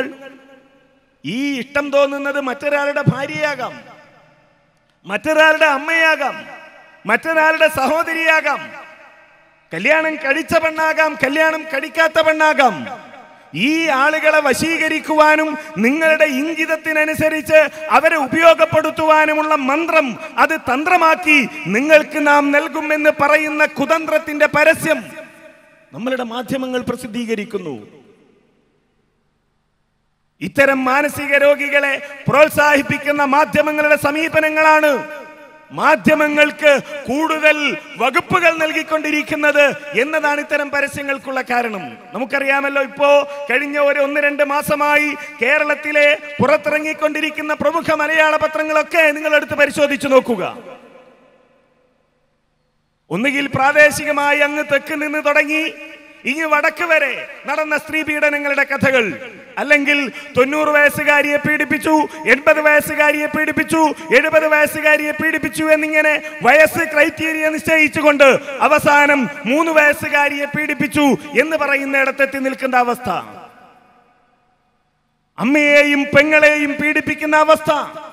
ഈ ഇഷ്ടം തോന്നുന്നത് മറ്റൊരാളുടെ ഭാര്യയാകാം, മറ്റൊരാളുടെ അമ്മയാകാം, മറ്റൊരാളുടെ സഹോദരിയാകാം, കല്യാണം കഴിച്ച പെണ്ണാകാം, കല്യാണം കഴിക്കാത്ത പെണ്ണാകാം. ഈ ആളുകളെ വശീകരിക്കുവാനും നിങ്ങളുടെ ഇംഗിതത്തിനനുസരിച്ച് അവരെ ഉപയോഗപ്പെടുത്തുവാനുമുള്ള മന്ത്രം, അത് തന്ത്രമാക്കി നിങ്ങൾക്ക് നാം നൽകുമെന്ന് പറയുന്ന കുതന്ത്രത്തിന്റെ പരസ്യം നമ്മളുടെ മാധ്യമങ്ങൾ പ്രസിദ്ധീകരിക്കുന്നു. ഇത്തരം മാനസിക രോഗികളെ പ്രോത്സാഹിപ്പിക്കുന്ന മാധ്യമങ്ങളുടെ സമീപനങ്ങളാണ് മാധ്യമങ്ങൾക്ക് കൂടുതൽ വകുപ്പുകൾ നൽകിക്കൊണ്ടിരിക്കുന്നത് എന്നതാണ് ഇത്തരം പരസ്യങ്ങൾക്കുള്ള കാരണം. നമുക്കറിയാമല്ലോ, ഇപ്പോ കഴിഞ്ഞ ഒരു 1-2 മാസമായി കേരളത്തിലെ പുറത്തിറങ്ങിക്കൊണ്ടിരിക്കുന്ന പ്രമുഖ മലയാള പത്രങ്ങളൊക്കെ നിങ്ങൾ എടുത്ത് പരിശോധിച്ചു നോക്കുക. ഒന്നുകിൽ പ്രാദേശികമായി അങ്ങ് തെക്ക് നിന്ന് തുടങ്ങി ഇങ്ങ് വടക്ക് വരെ നടന്ന സ്ത്രീ പീഡനങ്ങളുടെ കഥകൾ, അല്ലെങ്കിൽ 90 വയസ്സുകാരിയെ പീഡിപ്പിച്ചു, 80 വയസ്സുകാരിയെ പീഡിപ്പിച്ചു, 70 വയസ്സുകാരിയെ പീഡിപ്പിച്ചു എന്നിങ്ങനെ വയസ്സ് ക്രൈറ്റീരിയ നിശ്ചയിച്ചുകൊണ്ട് അവസാനം 3 വയസ്സുകാരിയെ പീഡിപ്പിച്ചു എന്ന് പറയുന്നിടത്തെത്തി നിൽക്കുന്ന അവസ്ഥ, അമ്മയെയും പെങ്ങളെയും പീഡിപ്പിക്കുന്ന അവസ്ഥ.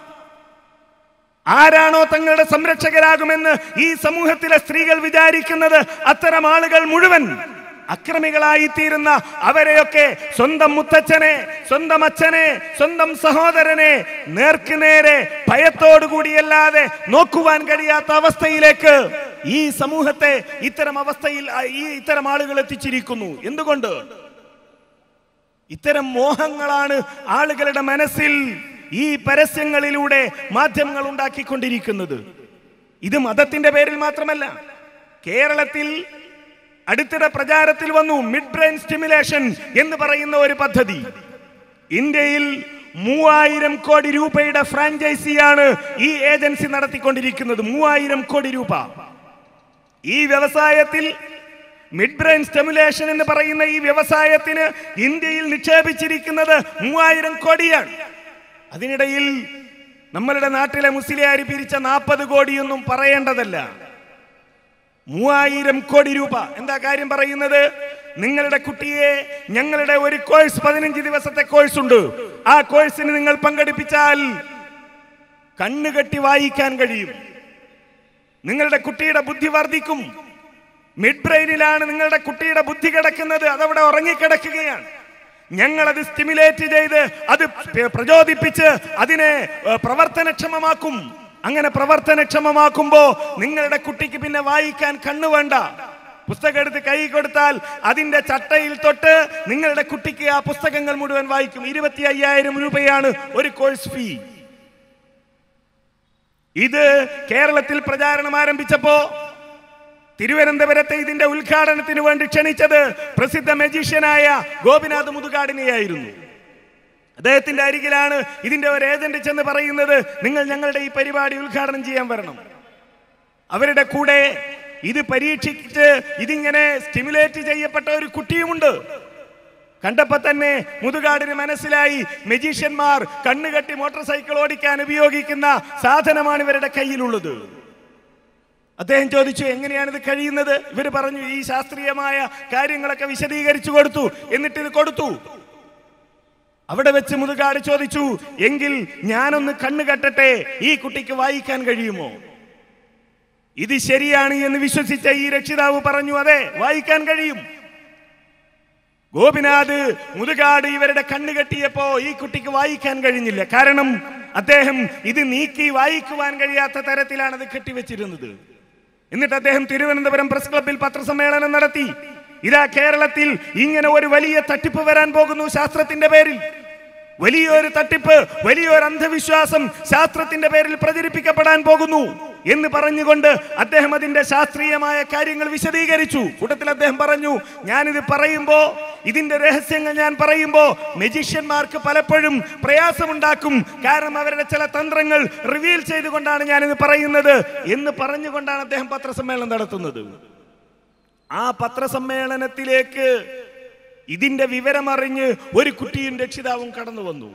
ആരാണോ തങ്ങളുടെ സംരക്ഷകരാകുമെന്ന് ഈ സമൂഹത്തിലെ സ്ത്രീകൾ വിചാരിക്കുന്നത്, അത്തരം ആളുകൾ മുഴുവൻ അക്രമികളായി തീരുന്ന അവരെയൊക്കെ സ്വന്തം മുത്തച്ഛനെ, സ്വന്തം അച്ഛനെ, സ്വന്തം സഹോദരനെ നേർക്കുനേരെ ഭയത്തോടുകൂടിയല്ലാതെ നോക്കുവാൻ കഴിയാത്ത അവസ്ഥയിലേക്ക് ഈ സമൂഹത്തെ ഇത്തരം ആളുകൾ എത്തിച്ചിരിക്കുന്നു. എന്തുകൊണ്ട്? ഇത്തരം മോഹങ്ങളാണ് ആളുകളുടെ മനസ്സിൽ ഈ പരസ്യങ്ങളിലൂടെ മാധ്യമങ്ങൾ ഉണ്ടാക്കിക്കൊണ്ടിരിക്കുന്നത്. ഇത് മതത്തിന്റെ പേരിൽ മാത്രമല്ല. കേരളത്തിൽ അടുത്തിടെ പ്രചാരത്തിൽ വന്നു മിഡ് ബ്രെയിൻ സ്റ്റിമുലേഷൻ എന്ന് പറയുന്ന ഒരു പദ്ധതി. ഇന്ത്യയിൽ 3000 കോടി രൂപയുടെ ഫ്രാഞ്ചൈസിയാണ് ഈ ഏജൻസി നടത്തിക്കൊണ്ടിരിക്കുന്നത്. 3000 കോടി രൂപ. ഈ വ്യവസായത്തിൽ മിഡ് ബ്രെയിൻ സ്റ്റിമുലേഷൻ എന്ന് പറയുന്ന ഈ വ്യവസായത്തിന് ഇന്ത്യയിൽ നിക്ഷേപിച്ചിരിക്കുന്നത് 3000 കോടിയാണ്. അതിനിടയിൽ നമ്മളുടെ നാട്ടിലെ മുസ്ലിയാർ പിരിച്ച 40 കോടിയൊന്നും പറയേണ്ടതല്ല. 3000 കോടി രൂപ. എന്താ കാര്യം പറയുന്നത്? നിങ്ങളുടെ കുട്ടിയെ ഞങ്ങളുടെ ഒരു കോഴ്സ്, 15 ദിവസത്തെ കോഴ്സ് ഉണ്ട്, ആ കോഴ്സിന് നിങ്ങൾ പങ്കെടുപ്പിച്ചാൽ കണ്ണുകെട്ടി വായിക്കാൻ കഴിയും. നിങ്ങളുടെ കുട്ടിയുടെ ബുദ്ധി വർദ്ധിക്കും. മിഡ് ബ്രെയിനിലാണ് നിങ്ങളുടെ കുട്ടിയുടെ ബുദ്ധി കിടക്കുന്നത്, അതവിടെ ഉറങ്ങിക്കിടക്കുകയാണ്. ഞങ്ങളത് സ്റ്റിമുലേറ്റ് ചെയ്ത് അത് പ്രചോദിപ്പിച്ച് അതിനെ പ്രവർത്തനക്ഷമമാക്കും. അങ്ങനെ പ്രവർത്തനക്ഷമമാക്കുമ്പോ നിങ്ങളുടെ കുട്ടിക്ക് പിന്നെ വായിക്കാൻ കണ്ണു വേണ്ട. പുസ്തകം എടുത്ത് കൈ കൊടുത്താൽ അതിന്റെ ചട്ടയിൽ തൊട്ട് നിങ്ങളുടെ കുട്ടിക്ക് ആ പുസ്തകങ്ങൾ മുഴുവൻ വായിക്കും. 25,000 രൂപയാണ് ഒരു കോഴ്സ് ഫീ. ഇത് കേരളത്തിൽ പ്രചാരണം ആരംഭിച്ചപ്പോ തിരുവനന്തപുരത്തെ ഇതിന്റെ ഉദ്ഘാടനത്തിന് വേണ്ടി ക്ഷണിച്ചത് പ്രസിദ്ധ മജീഷ്യനായ ഗോപിനാഥ് മുതുകാടിനെയായിരുന്നു. അദ്ദേഹത്തിന്റെ അരികിലാണ് ഇതിന്റെ ഒരു ഏജന്റ് ചെന്ന് പറയുന്നത്, നിങ്ങൾ ഞങ്ങളുടെ ഈ പരിപാടി ഉദ്ഘാടനം ചെയ്യാൻ വരണം. അവരുടെ കൂടെ ഇത് പരീക്ഷിച്ച് ഇതിങ്ങനെ സ്റ്റിമുലേറ്റ് ചെയ്യപ്പെട്ട ഒരു കുട്ടിയുമുണ്ട്. കണ്ടപ്പോ തന്നെ മുതുകാടിന് മനസ്സിലായി, മജീഷ്യന്മാർ കണ്ണുകെട്ടി മോട്ടോർ സൈക്കിൾ ഓടിക്കാൻ ഉപയോഗിക്കുന്ന സാധനമാണ് ഇവരുടെ കയ്യിലുള്ളത്. അദ്ദേഹം ചോദിച്ചു, എങ്ങനെയാണിത് കഴിയുന്നത്? ഇവർ പറഞ്ഞു, ഈ ശാസ്ത്രീയമായ കാര്യങ്ങളൊക്കെ വിശദീകരിച്ചു കൊടുത്തു. എന്നിട്ട് ഇത് കൊടുത്തു. അവിടെ വെച്ച് മുതുകാട് ചോദിച്ചു, എങ്കിൽ ഞാനൊന്ന് കണ്ണു കെട്ടട്ടെ, ഈ കുട്ടിക്ക് വായിക്കാൻ കഴിയുമോ? ഇത് ശരിയാണ് എന്ന് വിശ്വസിച്ച ഈ രക്ഷിതാവ് പറഞ്ഞു, അതെ, വായിക്കാൻ കഴിയും. ഗോപിനാഥ് മുതുകാട് ഇവരുടെ കണ്ണു കെട്ടിയപ്പോ ഈ കുട്ടിക്ക് വായിക്കാൻ കഴിഞ്ഞില്ല. കാരണം അദ്ദേഹം ഇത് നീക്കി വായിക്കുവാൻ കഴിയാത്ത തരത്തിലാണ് അത് കെട്ടിവെച്ചിരുന്നത്. എന്നിട്ട് അദ്ദേഹം തിരുവനന്തപുരം പ്രസ് ക്ലബിൽ പത്രസമ്മേളനം നടത്തി. ഇതാ കേരളത്തിൽ ഇങ്ങനെ ഒരു വലിയ തട്ടിപ്പ് വരാൻ പോകുന്നു ശാസ്ത്രത്തിന്റെ പേരിൽ. വലിയൊരു തട്ടിപ്പ്, വലിയൊരു അന്ധവിശ്വാസം ശാസ്ത്രത്തിന്റെ പേരിൽ പ്രചരിപ്പിക്കപ്പെടാൻ പോകുന്നു എന്ന് പറഞ്ഞുകൊണ്ട് അദ്ദേഹം അതിന്റെ ശാസ്ത്രീയമായ കാര്യങ്ങൾ വിശദീകരിച്ചു. കൂട്ടത്തിൽ അദ്ദേഹം പറഞ്ഞു, ഞാനിത് പറയുമ്പോ, ഇതിന്റെ രഹസ്യങ്ങൾ ഞാൻ പറയുമ്പോ മജീഷ്യന്മാർക്ക് പലപ്പോഴും പ്രയാസമുണ്ടാക്കും. കാരണം അവരുടെ ചില തന്ത്രങ്ങൾ റിവീൽ ചെയ്തുകൊണ്ടാണ് ഞാനിത് പറയുന്നത് എന്ന് പറഞ്ഞുകൊണ്ടാണ് അദ്ദേഹം പത്രസമ്മേളനം നടത്തുന്നത്. ആ പത്രസമ്മേളനത്തിലേക്ക് ഇതിന്റെ വിവരമറിഞ്ഞ് ഒരു കുട്ടിയും രക്ഷിതാവും കടന്നു വന്നു.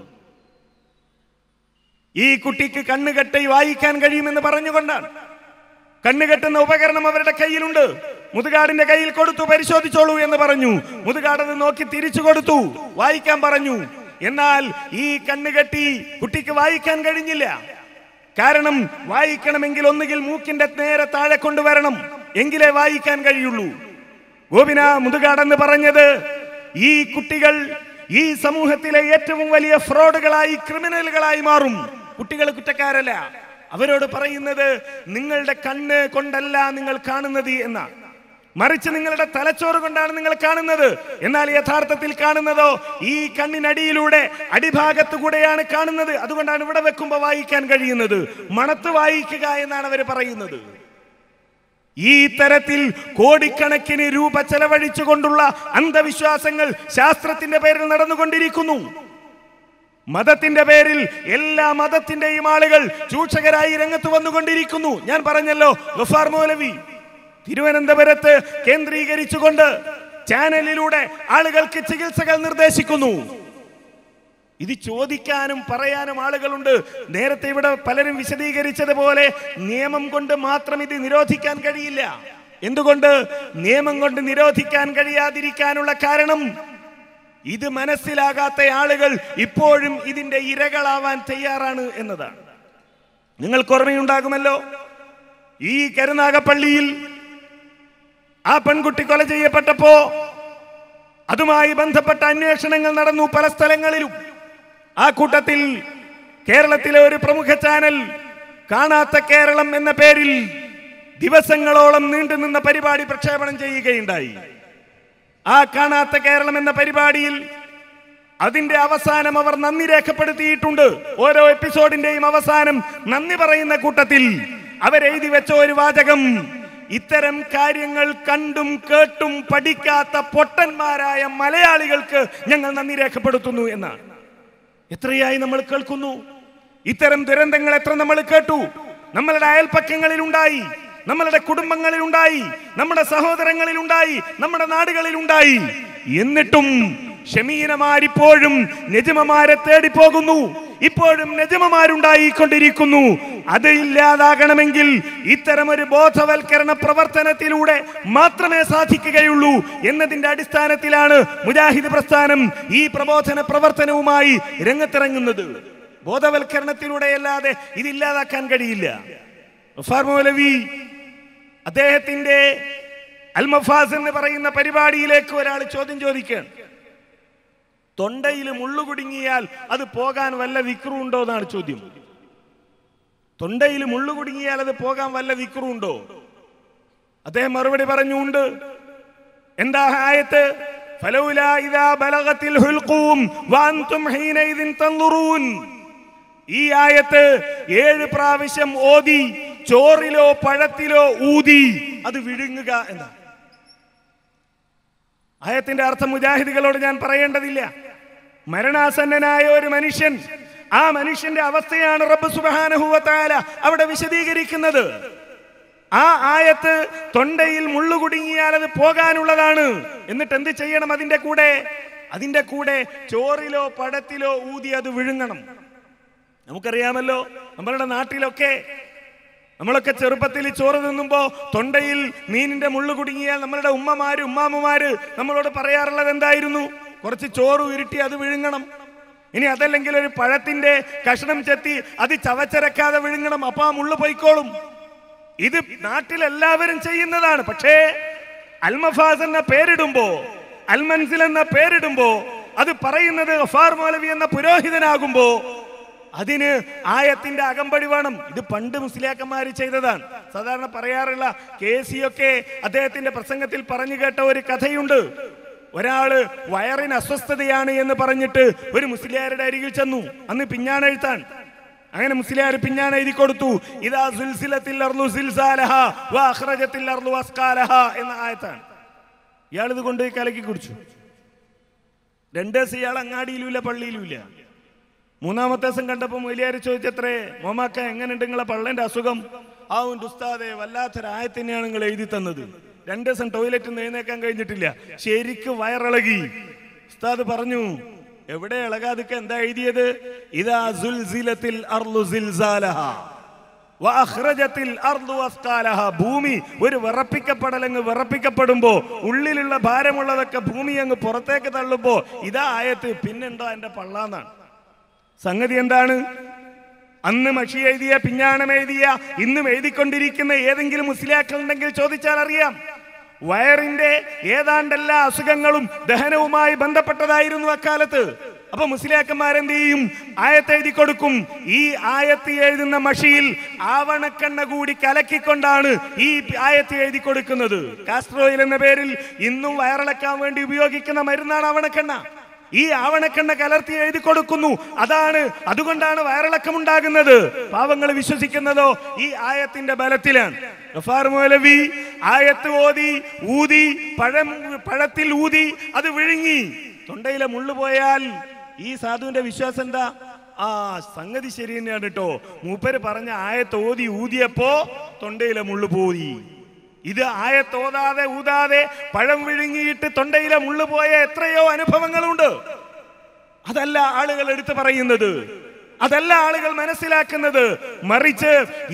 ഈ കുട്ടിക്ക് കണ്ണുകെട്ടി വായിക്കാൻ കഴിയുമെന്ന് പറഞ്ഞുകൊണ്ടാണ്. കണ്ണുകെട്ടുന്ന ഉപകരണം അവരുടെ കയ്യിലുണ്ട്. മുതുകാടിന്റെ കയ്യിൽ കൊടുത്തു, പരിശോധിച്ചോളൂ എന്ന് പറഞ്ഞു. മുതുകാടത് നോക്കി തിരിച്ചു കൊടുത്തു, വായിക്കാൻ പറഞ്ഞു. എന്നാൽ ഈ കണ്ണുകെട്ടി കുട്ടിക്ക് വായിക്കാൻ കഴിഞ്ഞില്ല. കാരണം വായിക്കണമെങ്കിൽ ഒന്നുകിൽ മൂക്കിന്റെ നേരെ താഴെ കൊണ്ടുവരണം, എങ്കിലേ വായിക്കാൻ കഴിയുള്ളൂ. മുതുകാടെന്ന് പറഞ്ഞത്, ഈ കുട്ടികൾ ഈ സമൂഹത്തിലെ ഏറ്റവും വലിയ ഫ്രോഡുകളായി, ക്രിമിനലുകളായി മാറും. കുട്ടികൾ കുറ്റക്കാരല്ല. അവരോട് പറയുന്നത്, നിങ്ങളുടെ കണ്ണ് കൊണ്ടല്ല നിങ്ങൾ കാണുന്നത് എന്നാണ്. മറിച്ച് നിങ്ങളുടെ തലച്ചോറ് കൊണ്ടാണ് നിങ്ങൾ കാണുന്നത്. എന്നാൽ യഥാർത്ഥത്തിൽ കാണുന്നതോ ഈ കണ്ണിനടിയിലൂടെ അടിഭാഗത്തു കൂടെയാണ് കാണുന്നത്. അതുകൊണ്ടാണ് ഇവിടെ വെക്കുമ്പോൾ വായിക്കാൻ കഴിയുന്നത്. മണത്ത് വായിക്കുക എന്നാണ് അവർ പറയുന്നത്. ഈ തരത്തിൽ കോടിക്കണക്കിന് രൂപ ചെലവഴിച്ചുകൊണ്ടുള്ള അന്ധവിശ്വാസങ്ങൾ ശാസ്ത്രത്തിന്റെ പേരിൽ നടന്നുകൊണ്ടിരിക്കുന്നു. മതത്തിന്റെ പേരിൽ എല്ലാ മതത്തിന്റെയും ആളുകൾ ചൂഷകരായി രംഗത്ത് വന്നുകൊണ്ടിരിക്കുന്നു. ഞാൻ പറഞ്ഞല്ലോ, ഗഫാർ മൗലവി തിരുവനന്തപുരത്ത് കേന്ദ്രീകരിച്ചുകൊണ്ട് ചാനലിലൂടെ ആളുകൾക്ക് ചികിത്സകൾ നിർദ്ദേശിക്കുന്നു. ഇത് ചോദിക്കാനും പറയാനും ആളുകളുണ്ട്. നേരത്തെ ഇവിടെ പലരും വിശദീകരിച്ചതുപോലെ നിയമം കൊണ്ട് മാത്രം ഇത് നിരോധിക്കാൻ കഴിയില്ല. എന്തുകൊണ്ട് നിയമം കൊണ്ട് നിരോധിക്കാൻ കഴിയാതിരിക്കാനുള്ള കാരണം, ഇത് മനസ്സിലാകാത്ത ആളുകൾ ഇപ്പോഴും ഇതിന്റെ ഇരകളാവാൻ തയ്യാറാണ് എന്നതാണ്. നിങ്ങൾക്ക് ഓർമ്മയുണ്ടാകുമല്ലോ, ഈ കരുനാഗപ്പള്ളിയിൽ ആ പെൺകുട്ടി കൊല ചെയ്യപ്പെട്ടപ്പോ അതുമായി ബന്ധപ്പെട്ട അന്വേഷണങ്ങൾ നടന്നു പല സ്ഥലങ്ങളിലും. ആ കൂട്ടത്തിൽ കേരളത്തിലെ ഒരു പ്രമുഖ ചാനൽ കാണാത്ത കേരളം എന്ന പേരിൽ ദിവസങ്ങളോളം നീണ്ടുനിന്ന പരിപാടി പ്രക്ഷേപണം ചെയ്യുകയുണ്ടായി. ആ കാണാത്ത കേരളം എന്ന പരിപാടിയിൽ അതിന്റെ അവസാനം അവർ നന്ദി രേഖപ്പെടുത്തിയിട്ടുണ്ട്. ഓരോ എപ്പിസോഡിന്റെയും അവസാനം നന്ദി പറയുന്ന കൂട്ടത്തിൽ അവരെഴുതി വെച്ച ഒരു വാചകം, ഇത്തരം കാര്യങ്ങൾ കണ്ടും കേട്ടും പഠിക്കാത്ത പൊട്ടന്മാരായ മലയാളികൾക്ക് ഞങ്ങൾ നന്ദി രേഖപ്പെടുത്തുന്നു എന്നാണ്. എത്രയായി നമ്മൾ കേൾക്കുന്നു ഇത്തരം ദുരന്തങ്ങൾ? എത്ര നമ്മൾ കേട്ടു? നമ്മളുടെ അയൽപക്കങ്ങളിൽ ഉണ്ടായി, നമ്മളുടെ കുടുംബങ്ങളിൽ ഉണ്ടായി, നമ്മുടെ സഹോദരങ്ങളിൽ ഉണ്ടായി, നമ്മുടെ നാടുകളിൽ ഉണ്ടായി. എന്നിട്ടും ഷമീനമാരിപ്പോഴും നെജ്മമാരെ തേടി പോകുന്നു. ഇപ്പോഴും നെജ്മമാരുണ്ടായിക്കൊണ്ടിരിക്കുന്നു. അത് ഇല്ലാതാകണമെങ്കിൽ ഇത്തരമൊരു ബോധവൽക്കരണ പ്രവർത്തനത്തിലൂടെ മാത്രമേ സാധിക്കുകയുള്ളൂ എന്നതിന്റെ അടിസ്ഥാനത്തിലാണ് മുജാഹിദ് പ്രസ്ഥാനം ഈ പ്രബോധന പ്രവർത്തനവുമായി രംഗത്തിറങ്ങുന്നത്. ബോധവൽക്കരണത്തിലൂടെയല്ലാതെ ഇതില്ലാതാക്കാൻ കഴിയില്ല. ഗഫാർ മൗലവി അദ്ദേഹത്തിന്റെ അൽ മഫാസ് എന്ന് പറയുന്ന പരിപാടിയിലേക്ക് ഒരാൾ ചോദ്യം ചോദിക്കുകയാണ്, തൊണ്ടയിൽ മുള്ളു കുടുങ്ങിയാൽ അത് പോകാൻ വല്ല ദിക്റുണ്ടോ എന്നാണ് ചോദ്യം. തൊണ്ടയിൽ മുള്ളു കുടുങ്ങിയാൽ അത് പോകാൻ വല്ല ദിക്റുണ്ടോ? അദ്ദേഹം മറുപടി പറഞ്ഞുണ്ട്. എന്താ ആയത്ത്? ഫലൗലാ ഇദാ ബലഗത്തിൽ ഹുൽഖൂം വഅൻതും ഹീനഇദിൻ തൻദുറൂൻ. ഈ ആയത്ത് 7 പ്രാവശ്യം ഓതി ചോറിലോ പഴത്തിലോ ഊതി അത് വിഴുങ്ങുക എന്നാണ്. ആയത്തിന്റെ അർത്ഥം മുജാഹിദുകളോട് ഞാൻ പറയേണ്ടതില്ല. മരണാസന്നനായ ഒരു മനുഷ്യൻ, ആ മനുഷ്യന്റെ അവസ്ഥയാണ് റബ്ബ് സുബ്ഹാനഹു വ തആല അവിടെ വിശദീകരിക്കുന്നത്. ആ ആയത്ത് തൊണ്ടയിൽ മുള്ളു കുടുങ്ങിയാൽ അത് പോകാനുള്ളതാണ്. എന്നിട്ട് എന്ത് ചെയ്യണം? അതിന്റെ കൂടെ ചോറിലോ പഴത്തിലോ ഊതി അത് വിഴുങ്ങണം. നമുക്കറിയാമല്ലോ, നമ്മളുടെ നാട്ടിലൊക്കെ നമ്മളൊക്കെ ചെറുപ്പത്തിൽ ചോറ് തിന്നുമ്പോ തൊണ്ടയിൽ മീനിന്റെ മുള്ളു കുടുങ്ങിയാൽ നമ്മളുടെ ഉമ്മാമ്മമാര് നമ്മളോട് പറയാറുള്ളത് എന്തായിരുന്നു? കുറച്ച് ചോറ് ഉരുട്ടി അത് വിഴുങ്ങണം. ഇനി അതല്ലെങ്കിൽ ഒരു പഴത്തിന്റെ കഷ്ണം ചെത്തി അത് ചവച്ചരക്കാതെ വിഴുങ്ങണം. അപ്പൊ ആ മുള്ളു പൊയ്ക്കോളും. ഇത് നാട്ടിലെല്ലാവരും ചെയ്യുന്നതാണ്. പക്ഷേ അൽ മഫാസ് എന്ന പേരിടുമ്പോ, അൽ മൻസിൽ എന്ന പേരിടുമ്പോ, അത് പറയുന്നത് ഗഫാർ മൗലവി എന്ന പുരോഹിതനാകുമ്പോ അതിന് ആയത്തിന്റെ അകമ്പടി വേണം. ഇത് പണ്ട് മുസ്ലിയാക്കന്മാര് ചെയ്തതാണ്. സാധാരണ പറയാറുള്ള കേസിയൊക്കെ അദ്ദേഹത്തിന്റെ പ്രസംഗത്തിൽ പറഞ്ഞു കേട്ട ഒരു കഥയുണ്ട്. ഒരാള് വയറിന് അസ്വസ്ഥതയാണ് എന്ന് പറഞ്ഞിട്ട് ഒരു മുസ്ലിയാരുടെ അരികിൽ ചെന്നു. അന്ന് പിഞ്ഞാണെഴുത്താൻ. അങ്ങനെ മുസ്ലിയാർ പിഞ്ഞാൻ എഴുതി കൊടുത്തു. ഇദാ സുൽസിലത്തിൽ അർളു സിൽസാലഹാ വ അഖ്റജത്തിൽ അർളു അസ്കാലഹാ എന്ന ആയത്താണ്. ഇയാൾ ഇത് കൊണ്ടുപോയി കലക്കി കുടിച്ചു. 2 ദിവസം ഇയാൾ അങ്ങാടിയിലുമില്ല പള്ളിയിലുമില്ല. 3-ാമത്തെ ദിവസം കണ്ടപ്പോൾ മുസ്ലിയാർ ചോദിച്ചത്രേ, മോമാക്ക എങ്ങനെയുണ്ട് നിങ്ങളെ പള്ളേന്റെ അസുഖം? ആ ഉസ്താദെ വല്ലാത്തൊരായത്ത് തന്നെയാണ് നിങ്ങൾ എഴുതി തന്നത്. 2 ദിവസം ടോയ്ലറ്റിൽ നിന്ന് എഴുന്നേക്കാൻ കഴിഞ്ഞിട്ടില്ല, ശരിക്ക് വയറിളകി. ഉസ്താദ് പറഞ്ഞു, എവിടെ ഇളകാതൊക്കെ എന്താ എഴുതിയത്? ഇദാ സുൽസിലത്തിൽ അർളു സിൽസാലഹാ വ അഖ്റജത്തിൽ അർളു അസ്കാലഹാ. ഭൂമി ഒരു വിറപ്പിക്കപ്പെടുമ്പോ ഉള്ളിലുള്ള ഭാരമുള്ളതൊക്കെ ഭൂമി അങ്ങ് പുറത്തേക്ക് തള്ളുമ്പോ ഇതാ ആയത്ത്. പിന്നെന്തോ എന്റെ പള്ളാന്നാണ്. സംഗതി എന്താണ്? അന്ന് മഷി എഴുതിയ, പിഞ്ഞാണം എഴുതിയ, ഇന്നും എഴുതിക്കൊണ്ടിരിക്കുന്ന ഏതെങ്കിലും മുസ്ലിയാക്കൾ ഉണ്ടെങ്കിൽ ചോദിച്ചാൽ അറിയാം. വയറിന്റെ ഏതാണ്ടെല്ലാ അസുഖങ്ങളും ദഹനവുമായി ബന്ധപ്പെട്ടതായിരുന്നു അക്കാലത്ത്. അപ്പൊ മുസ്ലിയാക്കന്മാരെന്ത് ചെയ്യും? ആയത്ത് എഴുതി കൊടുക്കും. ഈ ആയത്ത് എഴുതുന്ന മഷിയിൽ ആവണക്കെണ്ണ കൂടി കലക്കിക്കൊണ്ടാണ് ഈ ആയത്ത് എഴുതി കൊടുക്കുന്നത്. കാസ്റ്റർ ഓയിൽ എന്ന പേരിൽ ഇന്നും വയറിളക്കാൻ വേണ്ടി ഉപയോഗിക്കുന്ന മരുന്നാണ് ആവണക്കെണ്ണ. ഈ ആവണക്കെണ്ണ കലർത്തി എഴുതി കൊടുക്കുന്നു. അതുകൊണ്ടാണ് വയറിളക്കം ഉണ്ടാകുന്നത്. പാവങ്ങൾ വിശ്വസിക്കുന്നതോ ഈ ആയത്തിന്റെ ബലത്തിലാണ്. ഗഫാർ മൗലവി ആയത്ത് ഊതി പഴത്തിൽ ഊതി അത് വിഴുങ്ങി തൊണ്ടയിലെ മുള്ളു പോയാൽ ഈ സാധുവിന്റെ വിശ്വാസം എന്താ? സംഗതി ശരി തന്നെയാണ് കേട്ടോ, മൂപ്പര് പറഞ്ഞ ആയത്ത് ഊതിയപ്പോ തൊണ്ടയിലെ മുള്ളു പോയി. ഇത് ആയത്തോതാതെ ഊതാതെ പഴം വിഴുങ്ങിയിട്ട് തൊണ്ടയിലെ മുള്ളു പോയ എത്രയോ അനുഭവങ്ങളുണ്ട്. അതല്ല ആളുകൾ എടുത്തു പറയുന്നത്, അതല്ല ആളുകൾ മനസ്സിലാക്കുന്നത്. മറിച്ച്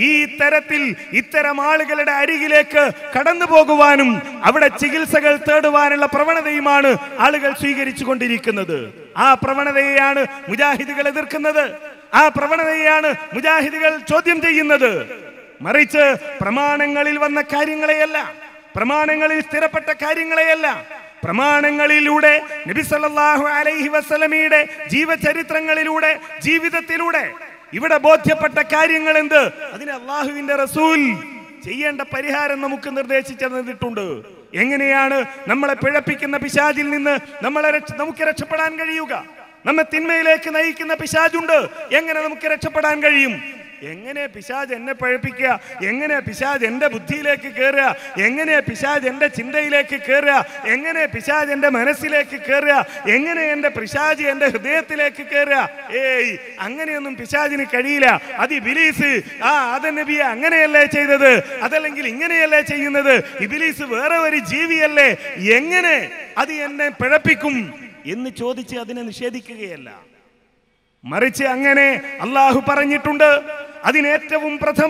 ഇത്തരം ആളുകളുടെ അരികിലേക്ക് കടന്നു പോകുവാനും അവിടെ ചികിത്സകൾ തേടുവാനുള്ള പ്രവണതയുമാണ് ആളുകൾ സ്വീകരിച്ചു കൊണ്ടിരിക്കുന്നത്. ആ പ്രവണതയെയാണ് മുജാഹിദുകൾ എതിർക്കുന്നത്. ആ പ്രവണതയെയാണ് മുജാഹിദുകൾ ചോദ്യം ചെയ്യുന്നത്. മറിച്ച് പ്രമാണങ്ങളിൽ വന്ന കാര്യങ്ങളെയല്ല, പ്രമാണങ്ങളിൽ സ്ഥിരപ്പെട്ട കാര്യങ്ങളെയല്ല, പ്രമാണങ്ങളിലൂടെ നബി സല്ലല്ലാഹു അലൈഹി വസല്ലമയുടെ ജീവചരിത്രങ്ങളിലൂടെ ജീവിതത്തിലൂടെ ഇവിടെ ബോധ്യപ്പെട്ട കാര്യങ്ങൾ എന്ത്, അതിന് അല്ലാഹുവിന്റെ റസൂൽ ചെയ്യേണ്ട പരിഹാരം നമുക്ക് നിർദ്ദേശിച്ചു തന്നിട്ടുണ്ട്. എങ്ങനെയാണ് നമ്മളെ പിഴപ്പിക്കുന്ന പിശാചിൽ നിന്ന് നമുക്ക് രക്ഷപ്പെടാൻ കഴിയുക? നമ്മെ തിന്മയിലേക്ക് നയിക്കുന്ന പിശാചുണ്ട്, എങ്ങനെ നമുക്ക് രക്ഷപ്പെടാൻ കഴിയും? എങ്ങനെ പിശാച് എന്നെ പഴപ്പിക്കുക? എങ്ങനെ പിശാച് എന്റെ ബുദ്ധിയിലേക്ക് കയറുക? എങ്ങനെ പിശാച് എന്റെ ചിന്തയിലേക്ക് കയറുക? എങ്ങനെ പിശാച് എന്റെ മനസ്സിലേക്ക് കയറുക? എങ്ങനെ എന്റെ പിശാച് എന്റെ ഹൃദയത്തിലേക്ക് കയറുക? അങ്ങനെയൊന്നും പിശാചിന് കഴിയില്ല. അത് ഇബ്ലീസ് നബിയെ അങ്ങനെയല്ലേ ചെയ്തത്, അതല്ലെങ്കിൽ ഇങ്ങനെയല്ലേ ചെയ്യുന്നത്? ഇബ്ലീസ് വേറെ ഒരു ജീവിയല്ലേ, എങ്ങനെ അത് എന്നെ പിഴപ്പിക്കും എന്ന് ചോദിച്ച് അതിനെ നിഷേധിക്കുകയല്ല. മറിച്ച് അങ്ങനെ അള്ളാഹു പറഞ്ഞിട്ടുണ്ട്. അതിനേറ്റവും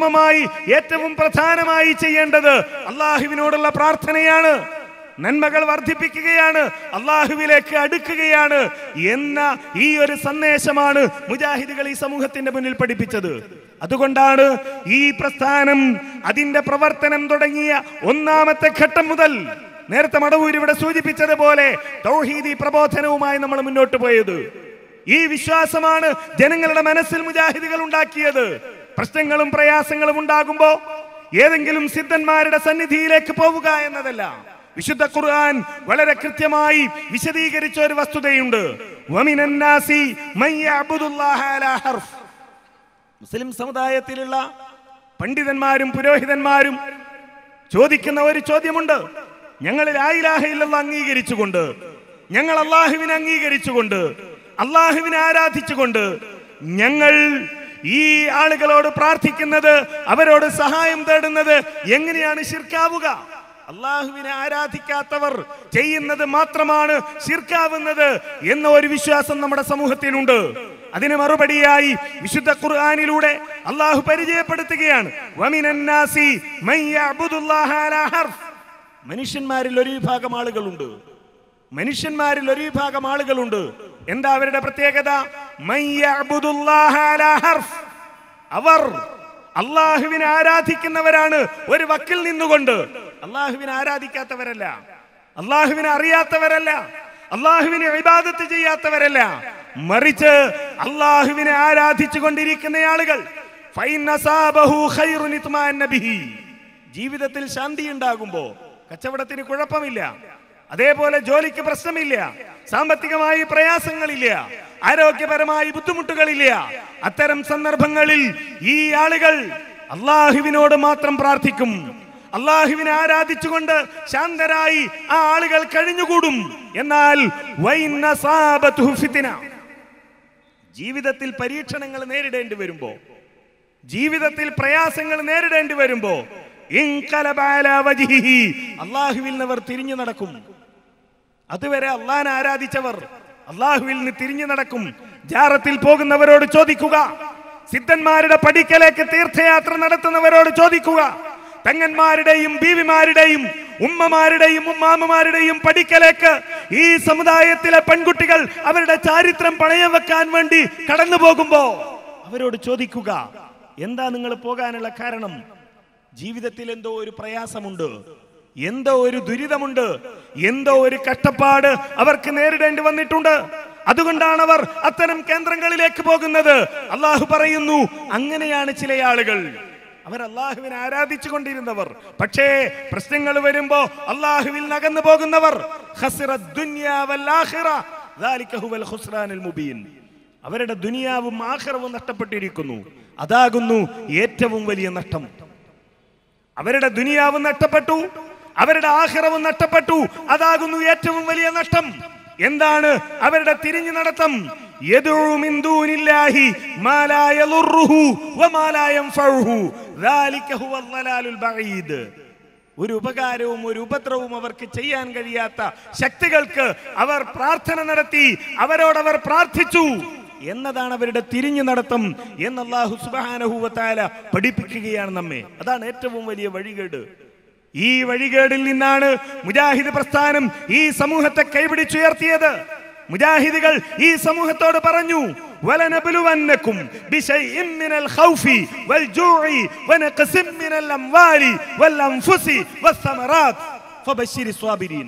പ്രധാനമായി ചെയ്യേണ്ടത് അള്ളാഹുവിനോടുള്ള പ്രാർത്ഥനയാണ്, നന്മകൾ വർദ്ധിപ്പിക്കുകയാണ്, അള്ളാഹുവിലേക്ക് അടുക്കുകയാണ് എന്ന ഈ ഒരു സന്ദേശമാണ് മുജാഹിദുകൾ ഈ സമൂഹത്തിന്റെ മുന്നിൽ പഠിപ്പിച്ചത്. അതുകൊണ്ടാണ് ഈ പ്രസ്ഥാനം അതിന്റെ പ്രവർത്തനം തുടങ്ങിയ ഒന്നാമത്തെ ഘട്ടം മുതൽ നേരത്തെ മടവൂർ ഇവിടെ സൂചിപ്പിച്ചതുപോലെ തൗഹീദി പ്രബോധനവുമായി നമ്മൾ മുന്നോട്ട് പോയത്. ഈ വിശ്വാസമാണ് ജനങ്ങളുടെ മനസ്സിൽ മുജാഹിദുകൾ ഉണ്ടാക്കിയത്. പ്രശ്നങ്ങളും പ്രയാസങ്ങളും ഉണ്ടാകുമ്പോ ഏതെങ്കിലും സിദ്ധന്മാരുടെ സന്നിധിയിലേക്ക് പോവുക എന്നതല്ല. വിശുദ്ധ ഖുർആൻ വളരെ കൃത്യമായി വിശദീകരിച്ച ഒരു വസ്തുതയുണ്ട്. വമിനന്നാസി മയ്യഅബ്ദുല്ലാഹ അലാ ഹർഫ്. മുസ്ലിം സമുദായത്തിലുള്ള പണ്ഡിതന്മാരും പുരോഹിതന്മാരും ചോദിക്കുന്ന ഒരു ചോദ്യമുണ്ട്. ഞങ്ങൾ ലാ ഇലാഹ ഇല്ലല്ലാഹ് അംഗീകരിച്ചുകൊണ്ട്, ഞങ്ങൾ അല്ലാഹുവിനെ അംഗീകരിച്ചുകൊണ്ട്, അല്ലാഹുവിനെ ആരാധിച്ചുകൊണ്ട് ഞങ്ങൾ ഈ ആളുകളോട് പ്രാർത്ഥിക്കുന്നത്, അവരോട് സഹായം തേടുന്നത് എങ്ങനെയാണ് ശിർക്കാവുക? അല്ലാഹുവിനെ ആരാധിക്കാത്തവർ ചെയ്യുന്നത് മാത്രമാണ് ശിർക്കാവുന്നത് എന്ന ഒരു വിശ്വാസം നമ്മുടെ സമൂഹത്തിലുണ്ട്. അതിന് മറുപടിയായി വിശുദ്ധ ഖുർആനിലൂടെ അല്ലാഹു പരിചയപ്പെടുത്തുകയാണ്, വമിനന്നാസി മയ്യഅബ്ദുല്ലാഹ അലാ ഹർഫ്. മനുഷ്യന്മാരിൽ ഒരു വിഭാഗം ആളുകളുണ്ട്, മനുഷ്യന്മാരിൽ ഒരു വിഭാഗം ആളുകളുണ്ട്. എന്താ അവരുടെ പ്രത്യേകത? മയ്യഅബ്ദുല്ലാഹ അലാ ഹർഫ്. അവർ അല്ലാഹുവിനെ ആരാധിക്കുന്നവരാണ് ഒരു വക്കിൽ നിന്നുകൊണ്ട്. അല്ലാഹുവിനെ ആരാധിക്കാത്തവരല്ല, അല്ലാഹുവിനെ അറിയാത്തവരല്ല, അല്ലാഹുവിനെ ഇബാദത്ത് ചെയ്യാത്തവരല്ല. മറിച്ച് അല്ലാഹുവിനെ ആരാധിച്ചു കൊണ്ടിരിക്കുന്ന ആളുകൾ. ജീവിതത്തിൽ ശാന്തി ഉണ്ടാകുമ്പോ കച്ചവടത്തിന് കുഴപ്പമില്ല, അതേപോലെ ജോലിക്ക് പ്രശ്നമില്ല, സാമ്പത്തികമായി പ്രയാസങ്ങളില്ല, ആരോഗ്യപരമായി ബുദ്ധിമുട്ടുകളില്ല. അത്തരം സന്ദർഭങ്ങളിൽ ഈ ആളുകൾ അല്ലാഹുവിനോട് മാത്രം പ്രാർത്ഥിക്കും. അല്ലാഹുവിനെ ആരാധിച്ചുകൊണ്ട് ശാന്തരായി ആ ആളുകൾ കഴിഞ്ഞുകൂടും. എന്നാൽ ജീവിതത്തിൽ പരീക്ഷണങ്ങൾ നേരിടേണ്ടി വരുമ്പോ, ജീവിതത്തിൽ പ്രയാസങ്ങൾ നേരിടേണ്ടി വരുമ്പോ അല്ലാഹുവിൽ നിന്നവർ തിരിഞ്ഞു നടക്കും. അതുവരെ അല്ലാഹുവിനെ ആരാധിച്ചവർ അല്ലാഹുവിൽ നിന്ന് തിരിഞ്ഞു നടക്കും. ജാറത്തിൽ പോകുന്നവരോട് ചോദിക്കുക, സിദ്ധന്മാരുടെ പടിക്കലേക്ക് തീർത്ഥയാത്ര നടത്തുന്നവരോട് ചോദിക്കുക, പെങ്ങന്മാരുടെയും ബീവിമാരുടെയും ഉമ്മമാരുടെയും ഉമ്മാമ്മമാരുടെയും പടിക്കലേക്ക് ഈ സമുദായത്തിലെ പെൺകുട്ടികൾ അവരുടെ ചാരിത്രം പണയം വെക്കാൻ വേണ്ടി കടന്നു പോകുമ്പോ അവരോട് ചോദിക്കുക, എന്താ നിങ്ങൾ പോകാനുള്ള കാരണം? ജീവിതത്തിൽ എന്തോ ഒരു പ്രയാസമുണ്ട്, എന്തോ ഒരു ദുരിതമുണ്ട്, എന്തോ ഒരു കഷ്ടപ്പാട് അവർക്ക് നേരിടേണ്ടി വന്നിട്ടുണ്ട്. അതുകൊണ്ടാണ് അവർ അത്തരം കേന്ദ്രങ്ങളിലേക്ക് പോകുന്നത്. അള്ളാഹു പറയുന്നു, അങ്ങനെയാണ് ചില ആളുകൾ. അവർ അള്ളാഹുവിനെ ആരാധിച്ചു കൊണ്ടിരുന്നവർ, പക്ഷേ പ്രശ്നങ്ങൾ വരുമ്പോ അള്ളാഹുവിൽ അകന്നു പോകുന്നവർ. അവരുടെ ദുനിയാവും ആഖിറവും നഷ്ടപ്പെട്ടിരിക്കുന്നു. അതാകുന്നു ഏറ്റവും വലിയ നഷ്ടം. അവരുടെ ദുനിയാവും നഷ്ടപ്പെട്ടു, അവരുടെ ആഖിറവും നഷ്ടപ്പെട്ടു. അതാകുന്നു ഏറ്റവും വലിയ നഷ്ടം. എന്താണ് അവരുടെ തിരിഞ്ഞു നടത്തം? യദഉ മിൻ ദൂനില്ലാഹി മാ ലാ യളുറുഹു വമാ ലാ യൻഫഉഹു ദാലിക ഹുവൽ ളലാലുൽ ബഈദ്. ഒരു ഉപകാരവും ഒരു ഉപദ്രവവും അവർക്ക് ചെയ്യാൻ കഴിയാത്ത ശക്തികൾക്ക് അവർ പ്രാർത്ഥന നടത്തി, അവരോടവർ പ്രാർത്ഥിച്ചു എന്നതാണ് അവരുടെ തിരിഞ്ഞു നടത്തം എന്ന് അല്ലാഹു സുബ്ഹാനഹു വ തആല പഠിപ്പിക്കുകയാണ് നമ്മെ. അതാണ് ഏറ്റവും വലിയ വഴികേട്. ഈ വഴികേടിൽ നിന്നാണ് മുജാഹിദ് പ്രസ്ഥാനം ഈ സമൂഹത്തെ കൈപിടിച്ചുയർത്തിയത്. മുജാഹിദുകൾ ഈ സമൂഹത്തോട് പറഞ്ഞു, വലനബ്ലുവന്നകും ബിശൈഇൻ മിനൽ ഖൗഫി വൽ ജൂഇ വനഖസിൻ മിനൽ അംവാലി വൽ അൻഫുസി വസ്സമറാത്ത് ഫബശ്ശിരിസ് സ്വാബിരീൻ.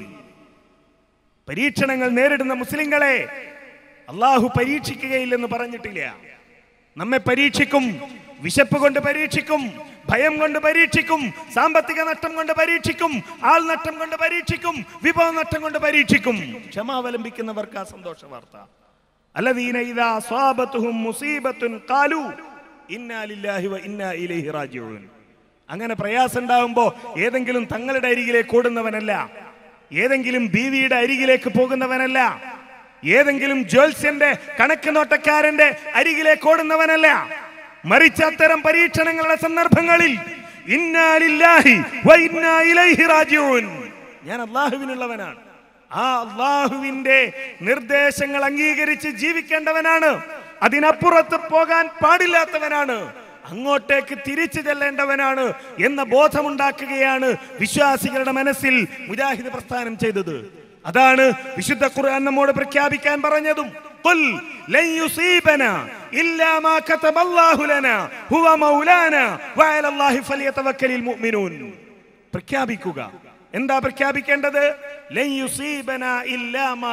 പരീക്ഷണങ്ങൾ നേരിടുന്ന മുസ്ലിങ്ങളെ അല്ലാഹു പരീക്ഷിക്കുകയില്ലെന്ന് പറഞ്ഞിട്ടില്ല. നമ്മെ പരീക്ഷിക്കും. വിശപ്പ് കൊണ്ട് പരീക്ഷിക്കും, ഭയം കൊണ്ട് പരീക്ഷിക്കും, സാമ്പത്തിക നഷ്ടം കൊണ്ട് പരീക്ഷിക്കും, ആൾ നഷ്ടം കൊണ്ട് പരീക്ഷിക്കും, വിഭവ നഷ്ടം കൊണ്ട് പരീക്ഷിക്കും. ക്ഷമ അവലംബിക്കുന്നവർക്ക് ആ സന്തോഷ വാർത്ത. അല്ലദീന ഇദാ അസ്വാബതുഹും മുസീബത്തുൻ ഖാലു ഇന്നാ ലില്ലാഹി വ ഇന്നാ ഇലൈഹി റാജിഊൻ. അങ്ങനെ പ്രയാസം ഉണ്ടാവുമ്പോ ഏതെങ്കിലും തങ്ങളുടെ അരികിലേക്ക് ഓടുന്നവനല്ല, ഏതെങ്കിലും ബീവിയുടെ അരികിലേക്ക് പോകുന്നവനല്ല, ഏതെങ്കിലും ജ്യോത്സ്യന്റെ കണക്ക് നോട്ടക്കാരന്റെ അരികിലേക്ക് ഓടുന്നവനല്ല. മറിച്ച് അത്തരം പരീക്ഷണങ്ങളുടെ സന്ദർഭങ്ങളിൽ ഇന്നാ ലില്ലാഹി വ ഇന്നാ ഇലൈഹി റാജിഊൻ, ഞാൻ അല്ലാഹുവിനുള്ളവനാണ്, ആ അല്ലാഹുവിന്റെ നിർദ്ദേശങ്ങൾ അംഗീകരിച്ച് ജീവിക്കേണ്ടവനാണ്, അതിനപ്പുറത്ത് പോകാൻ പാടില്ലാത്തവനാണ്, അങ്ങോട്ടേക്ക് തിരിച്ചു ചെല്ലേണ്ടവനാണ് എന്ന ബോധമുണ്ടാക്കുകയാണ് വിശ്വാസികളുടെ മനസ്സിൽ മുജാഹിദ് പ്രസ്ഥാനം ചെയ്തത്. അതാണ് വിശുദ്ധ ഖുർആൻ നമ്മോട് പ്രഖ്യാപിക്കാൻ പറഞ്ഞതും. ഖുൽ ലൻ യുസീബനാ ഇല്ലാ മാ കതബല്ലാഹു ലനാ ഹുവ മൗലാനാ വഅലല്ലാഹി ഫലിയതവക്കലിൽ മുഅ്മിനൂൻ. പ്രഖ്യാപിക്കുക. എന്താ പ്രഖ്യാപിക്കേണ്ടത്? ലൻ യുസീബനാ ഇല്ലാ മാ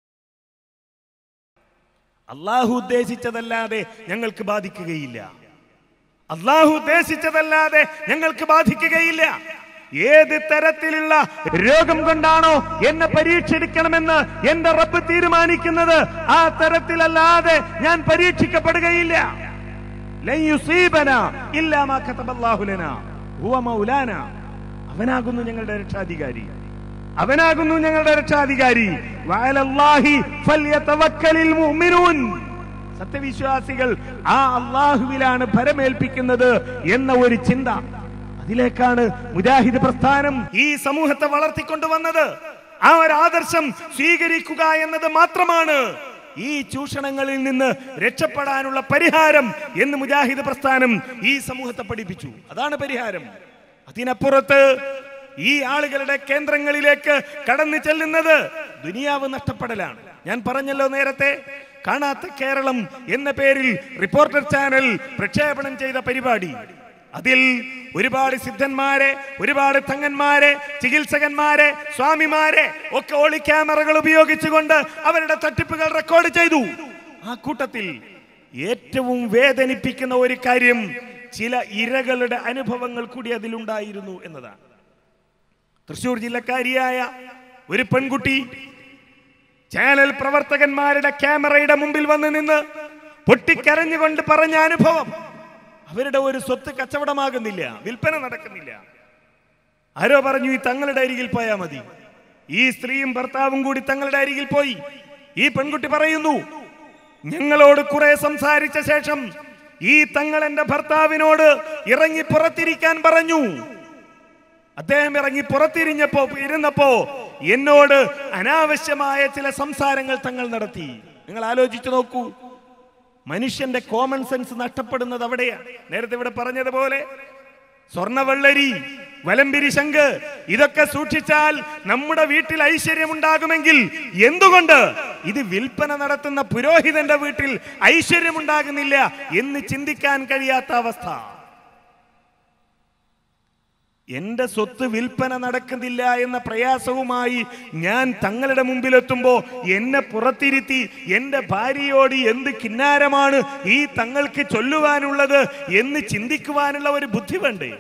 അല്ലാഹു ഉദ്ദേശിച്ചതല്ലാതെ ഞങ്ങൾക്ക് ബാധിക്കുകയില്ല. അല്ലാഹു ഉദ്ദേശിച്ചതല്ലാതെ ഞങ്ങൾക്ക് ബാധിക്കുകയില്ല. ഏത് തരത്തിലുള്ള രോഗം കൊണ്ടാണോ എന്നെ പരീക്ഷിക്കണമെന്ന് എന്റെ റബ്ബ് തീരുമാനിക്കുന്നത്, ആ തരത്തിലല്ലാതെ ഞാൻ പരീക്ഷിക്കപ്പെടുകയില്ല. ലൻ യുസീബനാ ഇല്ലാ മാ കതബല്ലാഹു ലനാ ഹുവ മൗലാനാ. അവനാകുന്നു ഞങ്ങളുടെ രക്ഷാധികാരി, അവനാകുന്നു ഞങ്ങളുടെ രക്ഷാധികാരി. വഅലല്ലാഹി ഫൽയതവക്കലിൽ മുഅ്മിനൂൻ. സത്യവിശ്വാസികൾ ആ അല്ലാഹുവിലാണ് ഭരമേൽപ്പിക്കുന്നത് എന്ന ഒരു ചിന്ത, അതിലേക്കാണ് മുജാഹിദ് പ്രസ്ഥാനം ഈ സമൂഹത്തെ വളർത്തിക്കൊണ്ടുവന്നത്. ആ ഒരു ആദർശം സ്വീകരിക്കുക എന്നത് മാത്രമാണ് ഈ ചൂഷണങ്ങളിൽ നിന്ന് രക്ഷപ്പെടാനുള്ള പരിഹാരം എന്ന് മുജാഹിദ് പ്രസ്ഥാനം ഈ സമൂഹത്തെ പഠിപ്പിച്ചു. അതാണ് പരിഹാരം. അതിനപ്പുറത്ത് ഈ ആളുകളുടെ കേന്ദ്രങ്ങളിലേക്ക് കടന്നു ചെല്ലുന്നത് ദുനിയാവ് നഷ്ടപ്പെടലാണ്. ഞാൻ പറഞ്ഞല്ലോ നേരത്തെ, കാണാത്ത കേരളം എന്ന പേരിൽ റിപ്പോർട്ടർ ചാനൽ പ്രക്ഷേപണം ചെയ്ത പരിപാടി, അതിൽ ഒരുപാട് സിദ്ധന്മാരെ, ഒരുപാട് തങ്ങന്മാരെ, ചികിത്സകന്മാരെ, സ്വാമിമാരെ ഒക്കെ ഒളി ക്യാമറകൾ ഉപയോഗിച്ചുകൊണ്ട് അവരുടെ തട്ടിപ്പുകൾ റെക്കോർഡ് ചെയ്തു. ആ കൂട്ടത്തിൽ ഏറ്റവും വേദനിപ്പിക്കുന്ന ഒരു കാര്യം, ചില ഇരകളുടെ അനുഭവങ്ങൾ കൂടി അതിലുണ്ടായിരുന്നു എന്നതാണ്. തൃശൂർ ജില്ലക്കാരിയായ ഒരു പെൺകുട്ടി ചാനൽ പ്രവർത്തകന്മാരുടെ ക്യാമറയുടെ മുമ്പിൽ വന്ന് നിന്ന് പൊട്ടിക്കരഞ്ഞുകൊണ്ട് പറഞ്ഞ അനുഭവം. അവരുടെ ഒരു സ്വത്ത് കച്ചവടമാകുന്നില്ല, വിൽപ്പന നടക്കുന്നില്ല. ആരോ പറഞ്ഞു, ഈ തങ്ങളുടെ അരികിൽ പോയാൽ മതി. ഈ സ്ത്രീയും ഭർത്താവും കൂടി തങ്ങളുടെ അരികിൽ പോയി. ഈ പെൺകുട്ടി പറയുന്നു, ഞങ്ങളോട് കുറെ സംസാരിച്ച ശേഷം ഈ തങ്ങൾ എന്റെ ഭർത്താവിനോട് ഇറങ്ങി പുറത്തിരിക്കാൻ പറഞ്ഞു. അദ്ദേഹം ഇറങ്ങി ഇരുന്നപ്പോ എന്നോട് അനാവശ്യമായ ചില സംസാരങ്ങൾ തങ്ങൾ നടത്തി. നിങ്ങൾ ആലോചിച്ചു നോക്കൂ, മനുഷ്യന്റെ കോമൺ സെൻസ് നഷ്ടപ്പെടുന്നത് അവിടെയാണ്. നേരത്തെ ഇവിടെ പറഞ്ഞതുപോലെ സ്വർണവെള്ളരി, വലംപിരി ശംഖ് ഇതൊക്കെ സൂക്ഷിച്ചാൽ നമ്മുടെ വീട്ടിൽ ഐശ്വര്യമുണ്ടാകുമെങ്കിൽ എന്തുകൊണ്ട് ഇത് വിൽപ്പന നടത്തുന്ന പുരോഹിതന്റെ വീട്ടിൽ ഐശ്വര്യമുണ്ടാകുന്നില്ല എന്ന് ചിന്തിക്കാൻ കഴിയാത്ത അവസ്ഥ. എന്റെ സ്വത്ത് വിൽപ്പന നടക്കുന്നില്ല എന്ന പ്രയാസവുമായി ഞാൻ തങ്ങളുടെ മുമ്പിലെത്തുമ്പോൾ എന്നെ പുറത്തിരുത്തി എന്റെ ഭാര്യയോട് എന്ത് കിന്നാരമാണ് ഈ തങ്ങൾക്ക് ചൊല്ലുവാനുള്ളത് എന്ന് ചിന്തിക്കുവാനുള്ള ഒരു ബുദ്ധി വേണ്ടേ?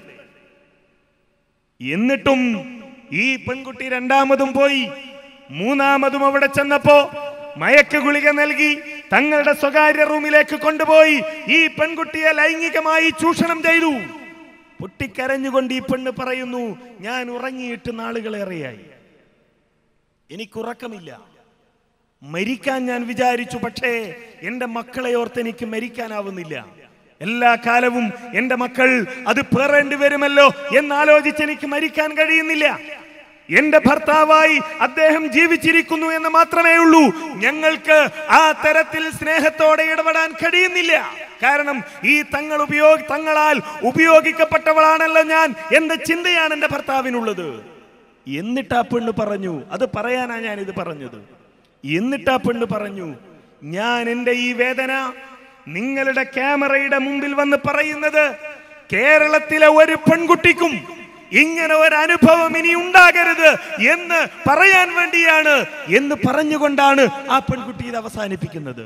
എന്നിട്ടും ഈ പെൺകുട്ടി രണ്ടാമതും പോയി. മൂന്നാമതും അവിടെ ചെന്നപ്പോ മയക്ക് ഗുളിക നൽകി തങ്ങളുടെ സ്വകാര്യ റൂമിലേക്ക് കൊണ്ടുപോയി ഈ പെൺകുട്ടിയെ ലൈംഗികമായി ചൂഷണം ചെയ്തു. പൊട്ടിക്കരഞ്ഞുകൊണ്ട് ഈ പെണ്ണ് പറയുന്നു, ഞാൻ ഉറങ്ങിയിട്ട് നാളുകളേറെയായി, എനിക്കുറക്കമില്ല, മരിക്കാൻ ഞാൻ വിചാരിച്ചു, പക്ഷേ എന്റെ മക്കളെ ഓർത്ത് എനിക്ക് മരിക്കാനാവുന്നില്ല. എല്ലാ കാലവും എന്റെ മക്കൾ അത് പേറേണ്ടി വരുമല്ലോ എന്നാലോചിച്ച് എനിക്ക് മരിക്കാൻ കഴിയുന്നില്ല. എന്റെ ഭർത്താവായി അദ്ദേഹം ജീവിച്ചിരിക്കുന്നു എന്ന് മാത്രമേ ഉള്ളൂ. ഞങ്ങൾക്ക് ആ തരത്തിൽ സ്നേഹത്തോടെ ഇടപെടാൻ കഴിയുന്നില്ല. കാരണം ഈ തങ്ങളാൽ ഉപയോഗിക്കപ്പെട്ടവളാണല്ലോ ഞാൻ എന്ന ചിന്തയാണ് എന്റെ ഭർത്താവിനുള്ളത്. എന്നിട്ട് ആ പെണ്ണ് പറഞ്ഞു, അത് പറയാനാ ഞാൻ ഇത് പറഞ്ഞത്. എന്നിട്ട് ആ പെണ്ണ് പറഞ്ഞു, ഞാൻ എന്റെ ഈ വേദന നിങ്ങളുടെ ക്യാമറയുടെ മുമ്പിൽ വന്ന് പറയുന്നത് കേരളത്തിലെ ഒരു പെൺകുട്ടിക്കും ഇങ്ങനെ ഒരു അനുഭവം ഇനി ഉണ്ടാകരുത് എന്ന് പറയാൻ വേണ്ടിയാണ് എന്ന് പറഞ്ഞുകൊണ്ടാണ് ആ പെൺകുട്ടി ഇത് അവസാനിപ്പിക്കുന്നത്.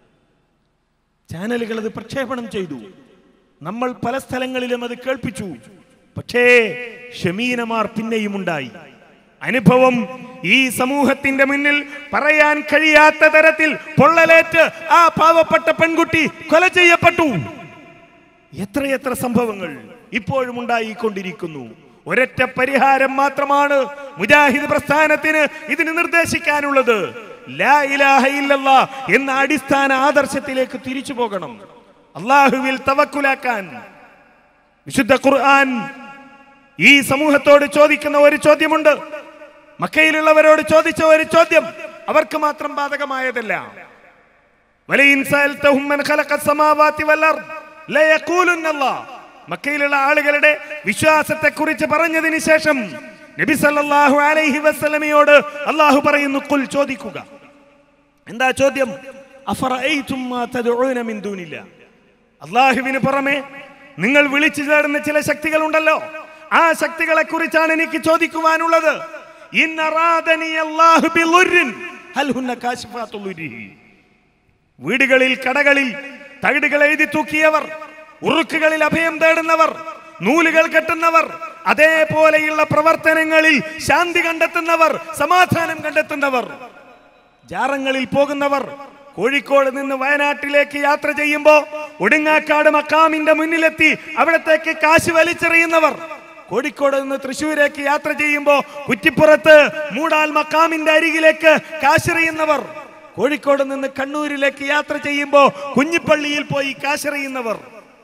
ചാനലുകൾ അത് പ്രക്ഷേപണം ചെയ്തു, നമ്മൾ പല സ്ഥലങ്ങളിലും അത് കേൾപ്പിച്ചു. പക്ഷേ ഷമീനമാർ പിന്നെയും ഉണ്ടായി. അനുഭവം ഈ സമൂഹത്തിന്റെ മുന്നിൽ പറയാൻ കഴിയാത്ത തരത്തിൽ പൊള്ളലേറ്റ് ആ പാവപ്പെട്ട പെൺകുട്ടി കൊല ചെയ്യപ്പെട്ടു. എത്രയെത്ര സംഭവങ്ങൾ ഇപ്പോഴും ഉണ്ടായിക്കൊണ്ടിരിക്കുന്നു. ഒരൊറ്റ പരിഹാരം മാത്രമാണ് മുജാഹിദ് പ്രസ്ഥാനത്തിന് ഇതിന് നിർദ്ദേശിക്കാനുള്ളത്. ലാ ഇലാഹ ഇല്ലല്ലാഹ് എന്ന അടിസ്ഥാന ആദർശത്തിലേക്ക് തിരിച്ചു പോകണം. അല്ലാഹുവിൽ തവക്കുലാക്കാൻ വിശുദ്ധ ഖുർആൻ ഈ സമൂഹത്തോട് ചോദിക്കുന്ന ഒരു ചോദ്യമുണ്ട്. മക്കയിലുള്ളവരോട് ചോദിച്ച ഒരു ചോദ്യം അവർക്ക് മാത്രം ബാധകമായതല്ല. വലയിൻ സഅൽതഹും മൻ ഖലഖസ് സമാവാതി വൽ അർദ് ലയഖൂലുന്ന അല്ലാഹ്. മക്കയിലുള്ള ആളുകളുടെ വിശ്വാസത്തെ കുറിച്ച് പറഞ്ഞതിന് ശേഷം നബി സല്ലല്ലാഹു അലൈഹി വസല്ലമയോട് അല്ലാഹു പറയുന്നു, ഖുൽ ചോദിക്കുക. എന്താ ചോദ്യം? അഫറഅയ്തും മാ തദ്ഊന മിൻ ദൂനില്ലാഹ്. അല്ലാഹുവിന് പുറമെ നിങ്ങൾ വിളിച്ചു തേടുന്ന ചില ശക്തികൾ ഉണ്ടല്ലോ, ആ ശക്തികളെ കുറിച്ചാണ് എനിക്ക് ചോദിക്കുവാനുള്ളത്. ഇൻ അറാദനി അല്ലാഹു ബിളുർരിൻ ഹൽ ഹുന്ന കാശിഫാത്തുൽ ഉർരി. വീടുകളിൽ കടകളിൽ തകിടുകൾ എഴുതി തൂക്കിയവർ, ഉറുക്കുകളിൽ അഭയം തേടുന്നവർ, നൂലുകൾ കെട്ടുന്നവർ, അതേപോലെയുള്ള പ്രവർത്തനങ്ങളിൽ ശാന്തി കണ്ടെത്തുന്നവർ, സമാധാനം കണ്ടെത്തുന്നവർ, ജാറങ്ങളിൽ പോകുന്നവർ, കോഴിക്കോട് നിന്ന് വയനാട്ടിലേക്ക് യാത്ര ചെയ്യുമ്പോൾ ഒടുങ്ങാക്കാട് മക്കാമിന്റെ മുന്നിലെത്തി അവിടത്തേക്ക് കാശ് വലിച്ചെറിയുന്നവർ, കോഴിക്കോട് നിന്ന് തൃശ്ശൂരേക്ക് യാത്ര ചെയ്യുമ്പോൾ കുറ്റിപ്പുറത്ത് മൂടാൽ മക്കാമിന്റെ അരികിലേക്ക് കാശെറിയുന്നവർ, കോഴിക്കോട് നിന്ന് കണ്ണൂരിലേക്ക് യാത്ര ചെയ്യുമ്പോൾ കുഞ്ഞിപ്പള്ളിയിൽ പോയി കാശെറിയുന്നവർ,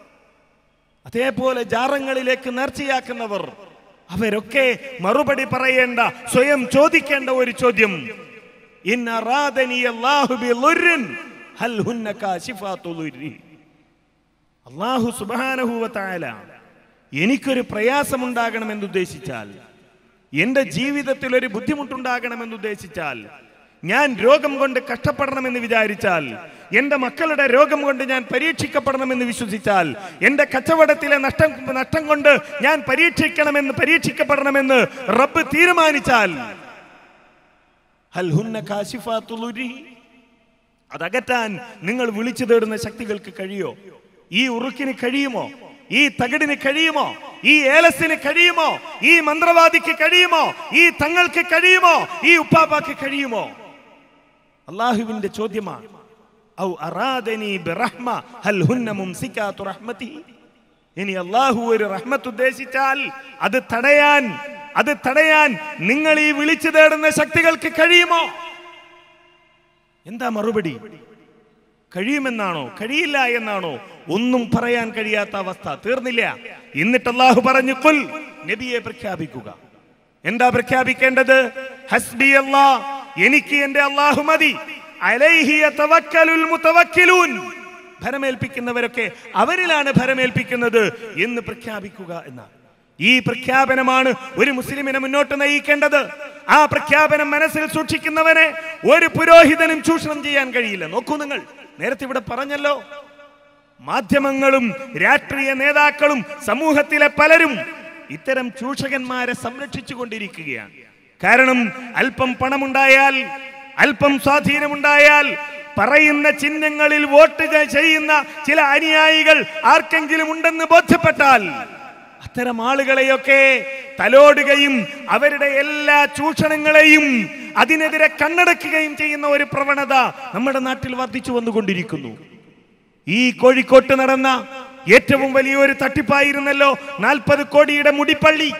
അതേപോലെ ജാറങ്ങളിലേക്ക് നേർച്ചയാക്കുന്നവർ, അവരൊക്കെ മറുപടി പറയേണ്ട, സ്വയം ചോദിക്കേണ്ട ഒരു ചോദ്യം, ഇൻ അറാദനി അല്ലാഹു ബിളുർരിൻ ഹൽ ഹുന്ന കാശിഫാത്തുൽ ഉർരി. അല്ലാഹു സുബ്ഹാനഹു വ തആല എനിക്കൊരു പ്രയാസമുണ്ടാകണമെന്ന് ഉദ്ദേശിച്ചാൽ, എന്റെ ജീവിതത്തിൽ ഒരു ബുദ്ധിമുട്ടുണ്ടാകണമെന്ന് ഉദ്ദേശിച്ചാൽ, ഞാൻ രോഗം കൊണ്ട് കഷ്ടപ്പെടണമെന്ന് വിചാരിച്ചാൽ, എന്റെ മക്കളുടെ രോഗം കൊണ്ട് ഞാൻ പരീക്ഷിക്കപ്പെടണമെന്ന് വിശ്വസിച്ചാൽ, എന്റെ കച്ചവടത്തിലെ നഷ്ടം കൊണ്ട് ഞാൻ പരീക്ഷിക്കപ്പെടണമെന്ന് റബ്ബ് തീരുമാനിച്ചാൽ, ഹൽ ഹുന്ന കാശിഫാത്തുൽ ഉർരി, അതകറ്റാൻ നിങ്ങൾ വിളിച്ചു തേടുന്ന ശക്തികൾക്ക് കഴിയോ? ഈ ഉറുക്കിന് കഴിയുമോ? ഈ തകിടിന് കഴിയുമോ? ഈ ഏലസിന് കഴിയുമോ? ഈ മന്ത്രവാദിക്ക് കഴിയുമോ? ഈ തങ്ങൾക്ക് കഴിയുമോ? ഈ ഉപ്പാപ്പാക്ക് കഴിയുമോ? അല്ലാഹുവിന്റെ ചോദ്യമാണ്. ഔ അറാദനി ബിറഹ്മ ഹൽ ഹുന്ന മുംസികാതു റഹ്മതി. ഇനി അല്ലാഹു ഒരു റഹ്മത്ത് ഉദ്ദേശിച്ചാൽ അത് തടയാൻ നിങ്ങൾ ഈ വിളിച്ചു തേടുന്ന ശക്തികൾക്ക് കഴിയുമോ? എന്താ മറുപടി? കഴിയുമെന്നാണോ? കഴിയില്ല എന്നാണോ? ഒന്നും പറയാൻ കഴിയാത്ത അവസ്ഥ. തീർന്നില്ല. എന്നിട്ട് അല്ലാഹു പറഞ്ഞു, ഖുൽ, നബിയെ പ്രഖ്യാപിക്കുക. എന്താ പ്രഖ്യാപിക്കേണ്ടത്? ഹസ്ബി അല്ലാഹ്, എനിക്ക് എന്റെ അല്ലാഹു മതി. അലൈഹി യതവക്കലുൽ മുതവക്കിലൂൻ, ഭരമേൽപ്പിക്കുന്നവരൊക്കെ അവരിലാണ് ഭരമേൽപ്പിക്കുന്നത് എന്ന് പ്രഖ്യാപിക്കുക എന്നാണ്. ഈ പ്രഖ്യാപനമാണ് ഒരു മുസ്ലിമിനെ മുന്നോട്ട് നയിക്കേണ്ടത്. ആ പ്രഖ്യാപനം മനസ്സിൽ സൂക്ഷിക്കുന്നവനെ ഒരു പുരോഹിതനും ചൂഷണം ചെയ്യാൻ കഴിയില്ല. നോക്കൂ, നിങ്ങൾ നേരത്തെ ഇവിടെ പറഞ്ഞല്ലോ, മാധ്യമങ്ങളും രാഷ്ട്രീയ നേതാക്കളും സമൂഹത്തിലെ പലരും ഇത്തരം ചൂഷകന്മാരെ സംരക്ഷിച്ചു കൊണ്ടിരിക്കുകയാണ്. കാരണം അല്പം പണമുണ്ടായാൽ, അല്പം സ്വാധീനമുണ്ടായാൽ, പറയുന്ന ചിഹ്നങ്ങളിൽ വോട്ട് ചെയ്യുന്ന ചില അനുയായികൾ ആർക്കെങ്കിലും ഉണ്ടെന്ന് ബോധ്യപ്പെട്ടാൽ അത്തരം ആളുകളെയൊക്കെ തലോടുകയും അവരുടെ എല്ലാ ചൂഷണങ്ങളെയും അതിനെതിരെ കണ്ണടക്കുകയും ചെയ്യുന്ന ഒരു പ്രവണത നമ്മുടെ നാട്ടിൽ വർദ്ധിച്ചു വന്നുകൊണ്ടിരിക്കുന്നു. ഈ കോഴിക്കോട്ട് നടന്ന ഏറ്റവും വലിയൊരു തട്ടിപ്പായിരുന്നല്ലോ 40 കോടിയുടെ മുടിപ്പള്ളി.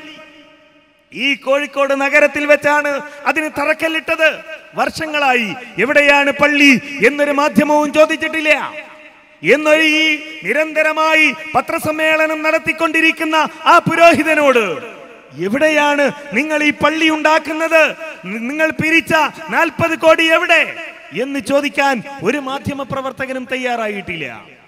ഈ കോഴിക്കോട് നഗരത്തിൽ വെച്ചാണ് അതിന് തറക്കല്ലിട്ടത്. വർഷങ്ങളായി എവിടെയാണ് പള്ളി എന്നൊരു മാധ്യമവും ചോദിച്ചിട്ടില്ല. എന്നൊരു ഈ നിരന്തരമായി പത്രസമ്മേളനം നടത്തിക്കൊണ്ടിരിക്കുന്ന ആ പുരോഹിതനോട് എവിടെയാണ് നിങ്ങൾ ഈ പള്ളി ഉണ്ടാക്കുന്നത്, നിങ്ങൾ പിരിച്ച 40 കോടി എവിടെ എന്ന് ചോദിക്കാൻ ഒരു മാധ്യമ പ്രവർത്തകനും തയ്യാറായിട്ടില്ല.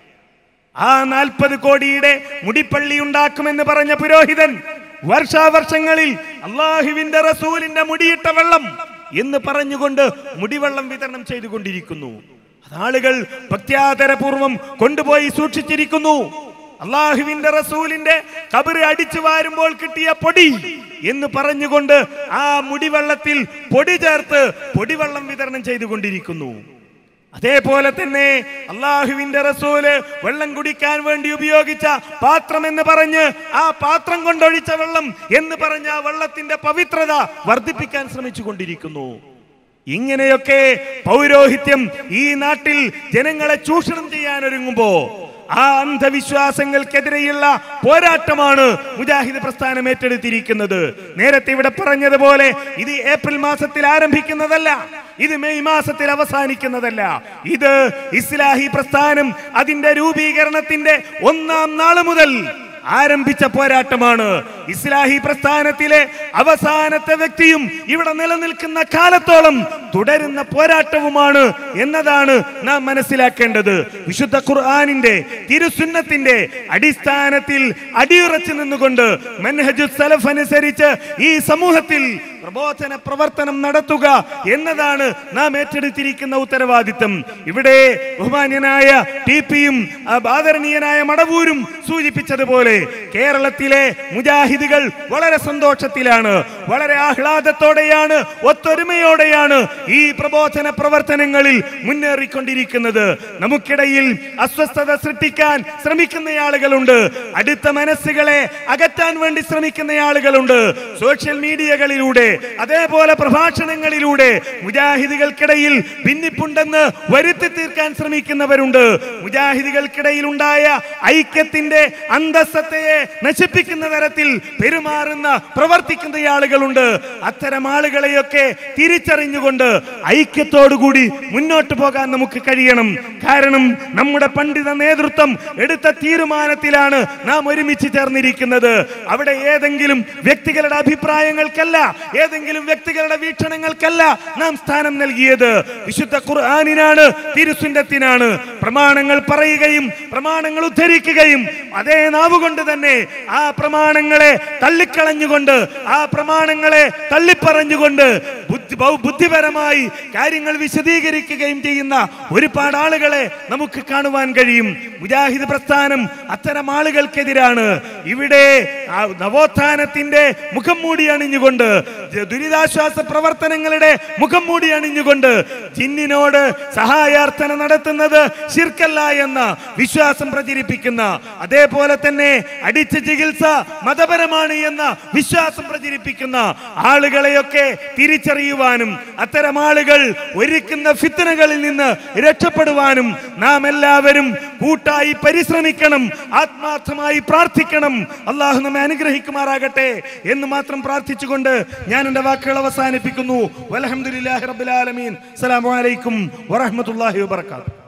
ആ 40 കോടിയുടെ മുടിപ്പള്ളി ഉണ്ടാക്കുമെന്ന് പറഞ്ഞ പുരോഹിതൻ വർഷാവർഷങ്ങളിൽ അള്ളാഹുവിന്റെ റസൂലിന്റെ മുടിയിട്ട വെള്ളം എന്ന് പറഞ്ഞുകൊണ്ട് മുടിവെള്ളം വിതരണം ചെയ്തുകൊണ്ടിരിക്കുന്നു. ആളുകൾ ഭക്ത്യാദരപൂർവം കൊണ്ടുപോയി സൂക്ഷിച്ചിരിക്കുന്നു. അള്ളാഹുവിന്റെ റസൂലിന്റെ ഖബറ് അടിച്ചു വാരുമ്പോൾ കിട്ടിയ പൊടി എന്ന് പറഞ്ഞുകൊണ്ട് ആ മുടിവെള്ളത്തിൽ പൊടി ചേർത്ത് പൊടിവെള്ളം വിതരണം ചെയ്തുകൊണ്ടിരിക്കുന്നു. അതേപോലെ തന്നെ അള്ളാഹുവിന്റെ റസൂല് വെള്ളം കുടിക്കാൻ വേണ്ടി ഉപയോഗിച്ച പാത്രം എന്ന് പറഞ്ഞ് ആ പാത്രം കൊണ്ടൊഴിച്ച വെള്ളം എന്ന് പറഞ്ഞ ആ വെള്ളത്തിന്റെ പവിത്രത വർദ്ധിപ്പിക്കാൻ ശ്രമിച്ചു കൊണ്ടിരിക്കുന്നു. ഇങ്ങനെയൊക്കെ പൗരോഹിത്യം ഈ നാട്ടിൽ ജനങ്ങളെ ചൂഷണം ചെയ്യാൻ ഒരുങ്ങുമ്പോ ആ അന്ധവിശ്വാസങ്ങൾക്കെതിരെയുള്ള പോരാട്ടമാണ് മുജാഹിദ് പ്രസ്ഥാനം ഏറ്റെടുത്തിരിക്കുന്നത്. നേരത്തെ ഇവിടെ പറഞ്ഞതുപോലെ ഇത് ഏപ്രിൽ മാസത്തിൽ ആരംഭിക്കുന്നതല്ല, ഇത് മെയ് മാസത്തിൽ അവസാനിക്കുന്നതല്ല. ഇത് ഇസ്ലാഹി പ്രസ്ഥാനം അതിന്റെ രൂപീകരണത്തിന്റെ 1-ാം നാൾ മുതൽ ആരംഭിച്ച പോരാട്ടമാണ്. ഇസ്ലാഹി പ്രസ്ഥാനത്തിലെ അവസാനത്തെ വ്യക്തിയും ഇവിടെ നിലനിൽക്കുന്ന കാലത്തോളം തുടരുന്ന പോരാട്ടവുമാണ് എന്നതാണ് നാം മനസ്സിലാക്കേണ്ടത്. വിശുദ്ധ ഖുർആനിന്റെ തിരുസുന്നത്തിന്റെ അടിസ്ഥാനത്തിൽ അടിയുറച്ചു നിന്നുകൊണ്ട് മൻഹജുസ് സലഫ് അനുസരിച്ച് ഈ സമൂഹത്തിൽ പ്രബോധന പ്രവർത്തനം നടത്തുക എന്നതാണ് നാം ഏറ്റെടുത്തിരിക്കുന്ന ഉത്തരവാദിത്തം. ഇവിടെ ബഹുമാന്യനായ ടിപിയും ആദരണീയനായ മടവൂരും സൂചിപ്പിച്ചതുപോലെ കേരളത്തിലെ മുജാഹിദുകൾ വളരെ സന്തോഷത്തിലാണ്, വളരെ ആഹ്ലാദത്തോടെയാണ്, ഒത്തൊരുമയോടെയാണ് ഈ പ്രബോധന പ്രവർത്തനങ്ങളിൽ മുന്നേറിക്കൊണ്ടിരിക്കുന്നത്. നമുക്കിടയിൽ അസ്വസ്ഥത സൃഷ്ടിക്കാൻ ശ്രമിക്കുന്ന ആളുകളുണ്ട്, അടുത്ത മനസ്സുകളെ അകറ്റാൻ വേണ്ടി ശ്രമിക്കുന്ന ആളുകളുണ്ട്. സോഷ്യൽ മീഡിയകളിലൂടെ അതേപോലെ പ്രഭാഷണങ്ങളിലൂടെ മുജാഹിദുകൾക്കിടയിൽ ഭിന്നിപ്പുണ്ടെന്ന് വരുത്തി തീർക്കാൻ ശ്രമിക്കുന്നവരുണ്ട്. മുജാഹിദുകൾക്കിടയിൽ ഉണ്ടായ ഐക്യത്തിന്റെ അന്തസ്സത്തയെ നശിപ്പിക്കുന്ന തരത്തിൽ പെരുമാറുന്ന പ്രവർത്തിക്കുന്ന ആളുകളുണ്ട്. അത്തരം ആളുകളെയൊക്കെ തിരിച്ചറിഞ്ഞുകൊണ്ട് ഐക്യത്തോടുകൂടി മുന്നോട്ട് പോകാൻ നമുക്ക് കഴിയണം. കാരണം നമ്മുടെ പണ്ഡിത നേതൃത്വം എടുത്ത തീരുമാനത്തിലാണ് നാം ഒരുമിച്ച് ചേർന്നിരിക്കുന്നത്. അവിടെ ഏതെങ്കിലും വ്യക്തികളുടെ അഭിപ്രായങ്ങൾക്കല്ല, ഏതെങ്കിലും വ്യക്തികളുടെ വീക്ഷണങ്ങൾക്കല്ല നാം സ്ഥാനം നൽകിയത്. വിശുദ്ധ ഖുർആനിനാണ്, തിരുസുന്നത്തിനാണ്. പ്രമാണങ്ങൾ പറയുകയും പ്രമാണങ്ങൾ ഉദ്ധരിക്കുകയും അതേ നാവുകൊണ്ട് തന്നെ ആ പ്രമാണങ്ങളെ തള്ളിക്കളഞ്ഞുകൊണ്ട്, ആ പ്രമാണങ്ങളെ തള്ളിപ്പറഞ്ഞുകൊണ്ട് ബുദ്ധിപരമായി കാര്യങ്ങൾ വിശദീകരിക്കുകയും ചെയ്യുന്ന ഒരുപാട് ആളുകളെ നമുക്ക് കാണുവാൻ കഴിയും. മുജാഹിദ് പ്രസ്ഥാനം അത്തരം ആളുകൾക്കെതിരാണ്. ഇവിടെ നവോത്ഥാനത്തിന്റെ മുഖം മൂടി അണിഞ്ഞുകൊണ്ട്, ദുരിതാശ്വാസ പ്രവർത്തനങ്ങളുടെ മുഖം മൂടി അണിഞ്ഞുകൊണ്ട് ജിന്നിനോട് സഹായാർത്ഥന നടത്തുന്നത് ശിർക്കല്ല എന്ന വിശ്വാസം പ്രചരിപ്പിക്കുന്ന, അതേപോലെ തന്നെ അടിച്ച ചികിത്സ മതപരമാണ് എന്ന വിശ്വാസം പ്രചരിപ്പിക്കുന്ന ആളുകളെയൊക്കെ തിരിച്ചറിയുവാനും അത്തരം ആളുകൾ ഒരുക്കുന്ന ഫിത്നകളിൽ നിന്ന് രക്ഷപ്പെടുവാനും നാം എല്ലാവരും കൂട്ടായി പരിശ്രമിക്കണം, ആത്മാർത്ഥമായി പ്രാർത്ഥിക്കണം. അള്ളാഹു നമ്മെ അനുഗ്രഹിക്കുമാറാകട്ടെ എന്ന് മാത്രം പ്രാർത്ഥിച്ചുകൊണ്ട് ഞാൻ എന്റെ വാക്കുകൾ അവസാനിപ്പിക്കുന്നു. വൽഹംദുലില്ലാഹി റബ്ബിൽ ആലമീൻ. അസ്സലാമു അലൈക്കും വറഹ്മത്തുള്ളാഹി വബറകാതുഹു.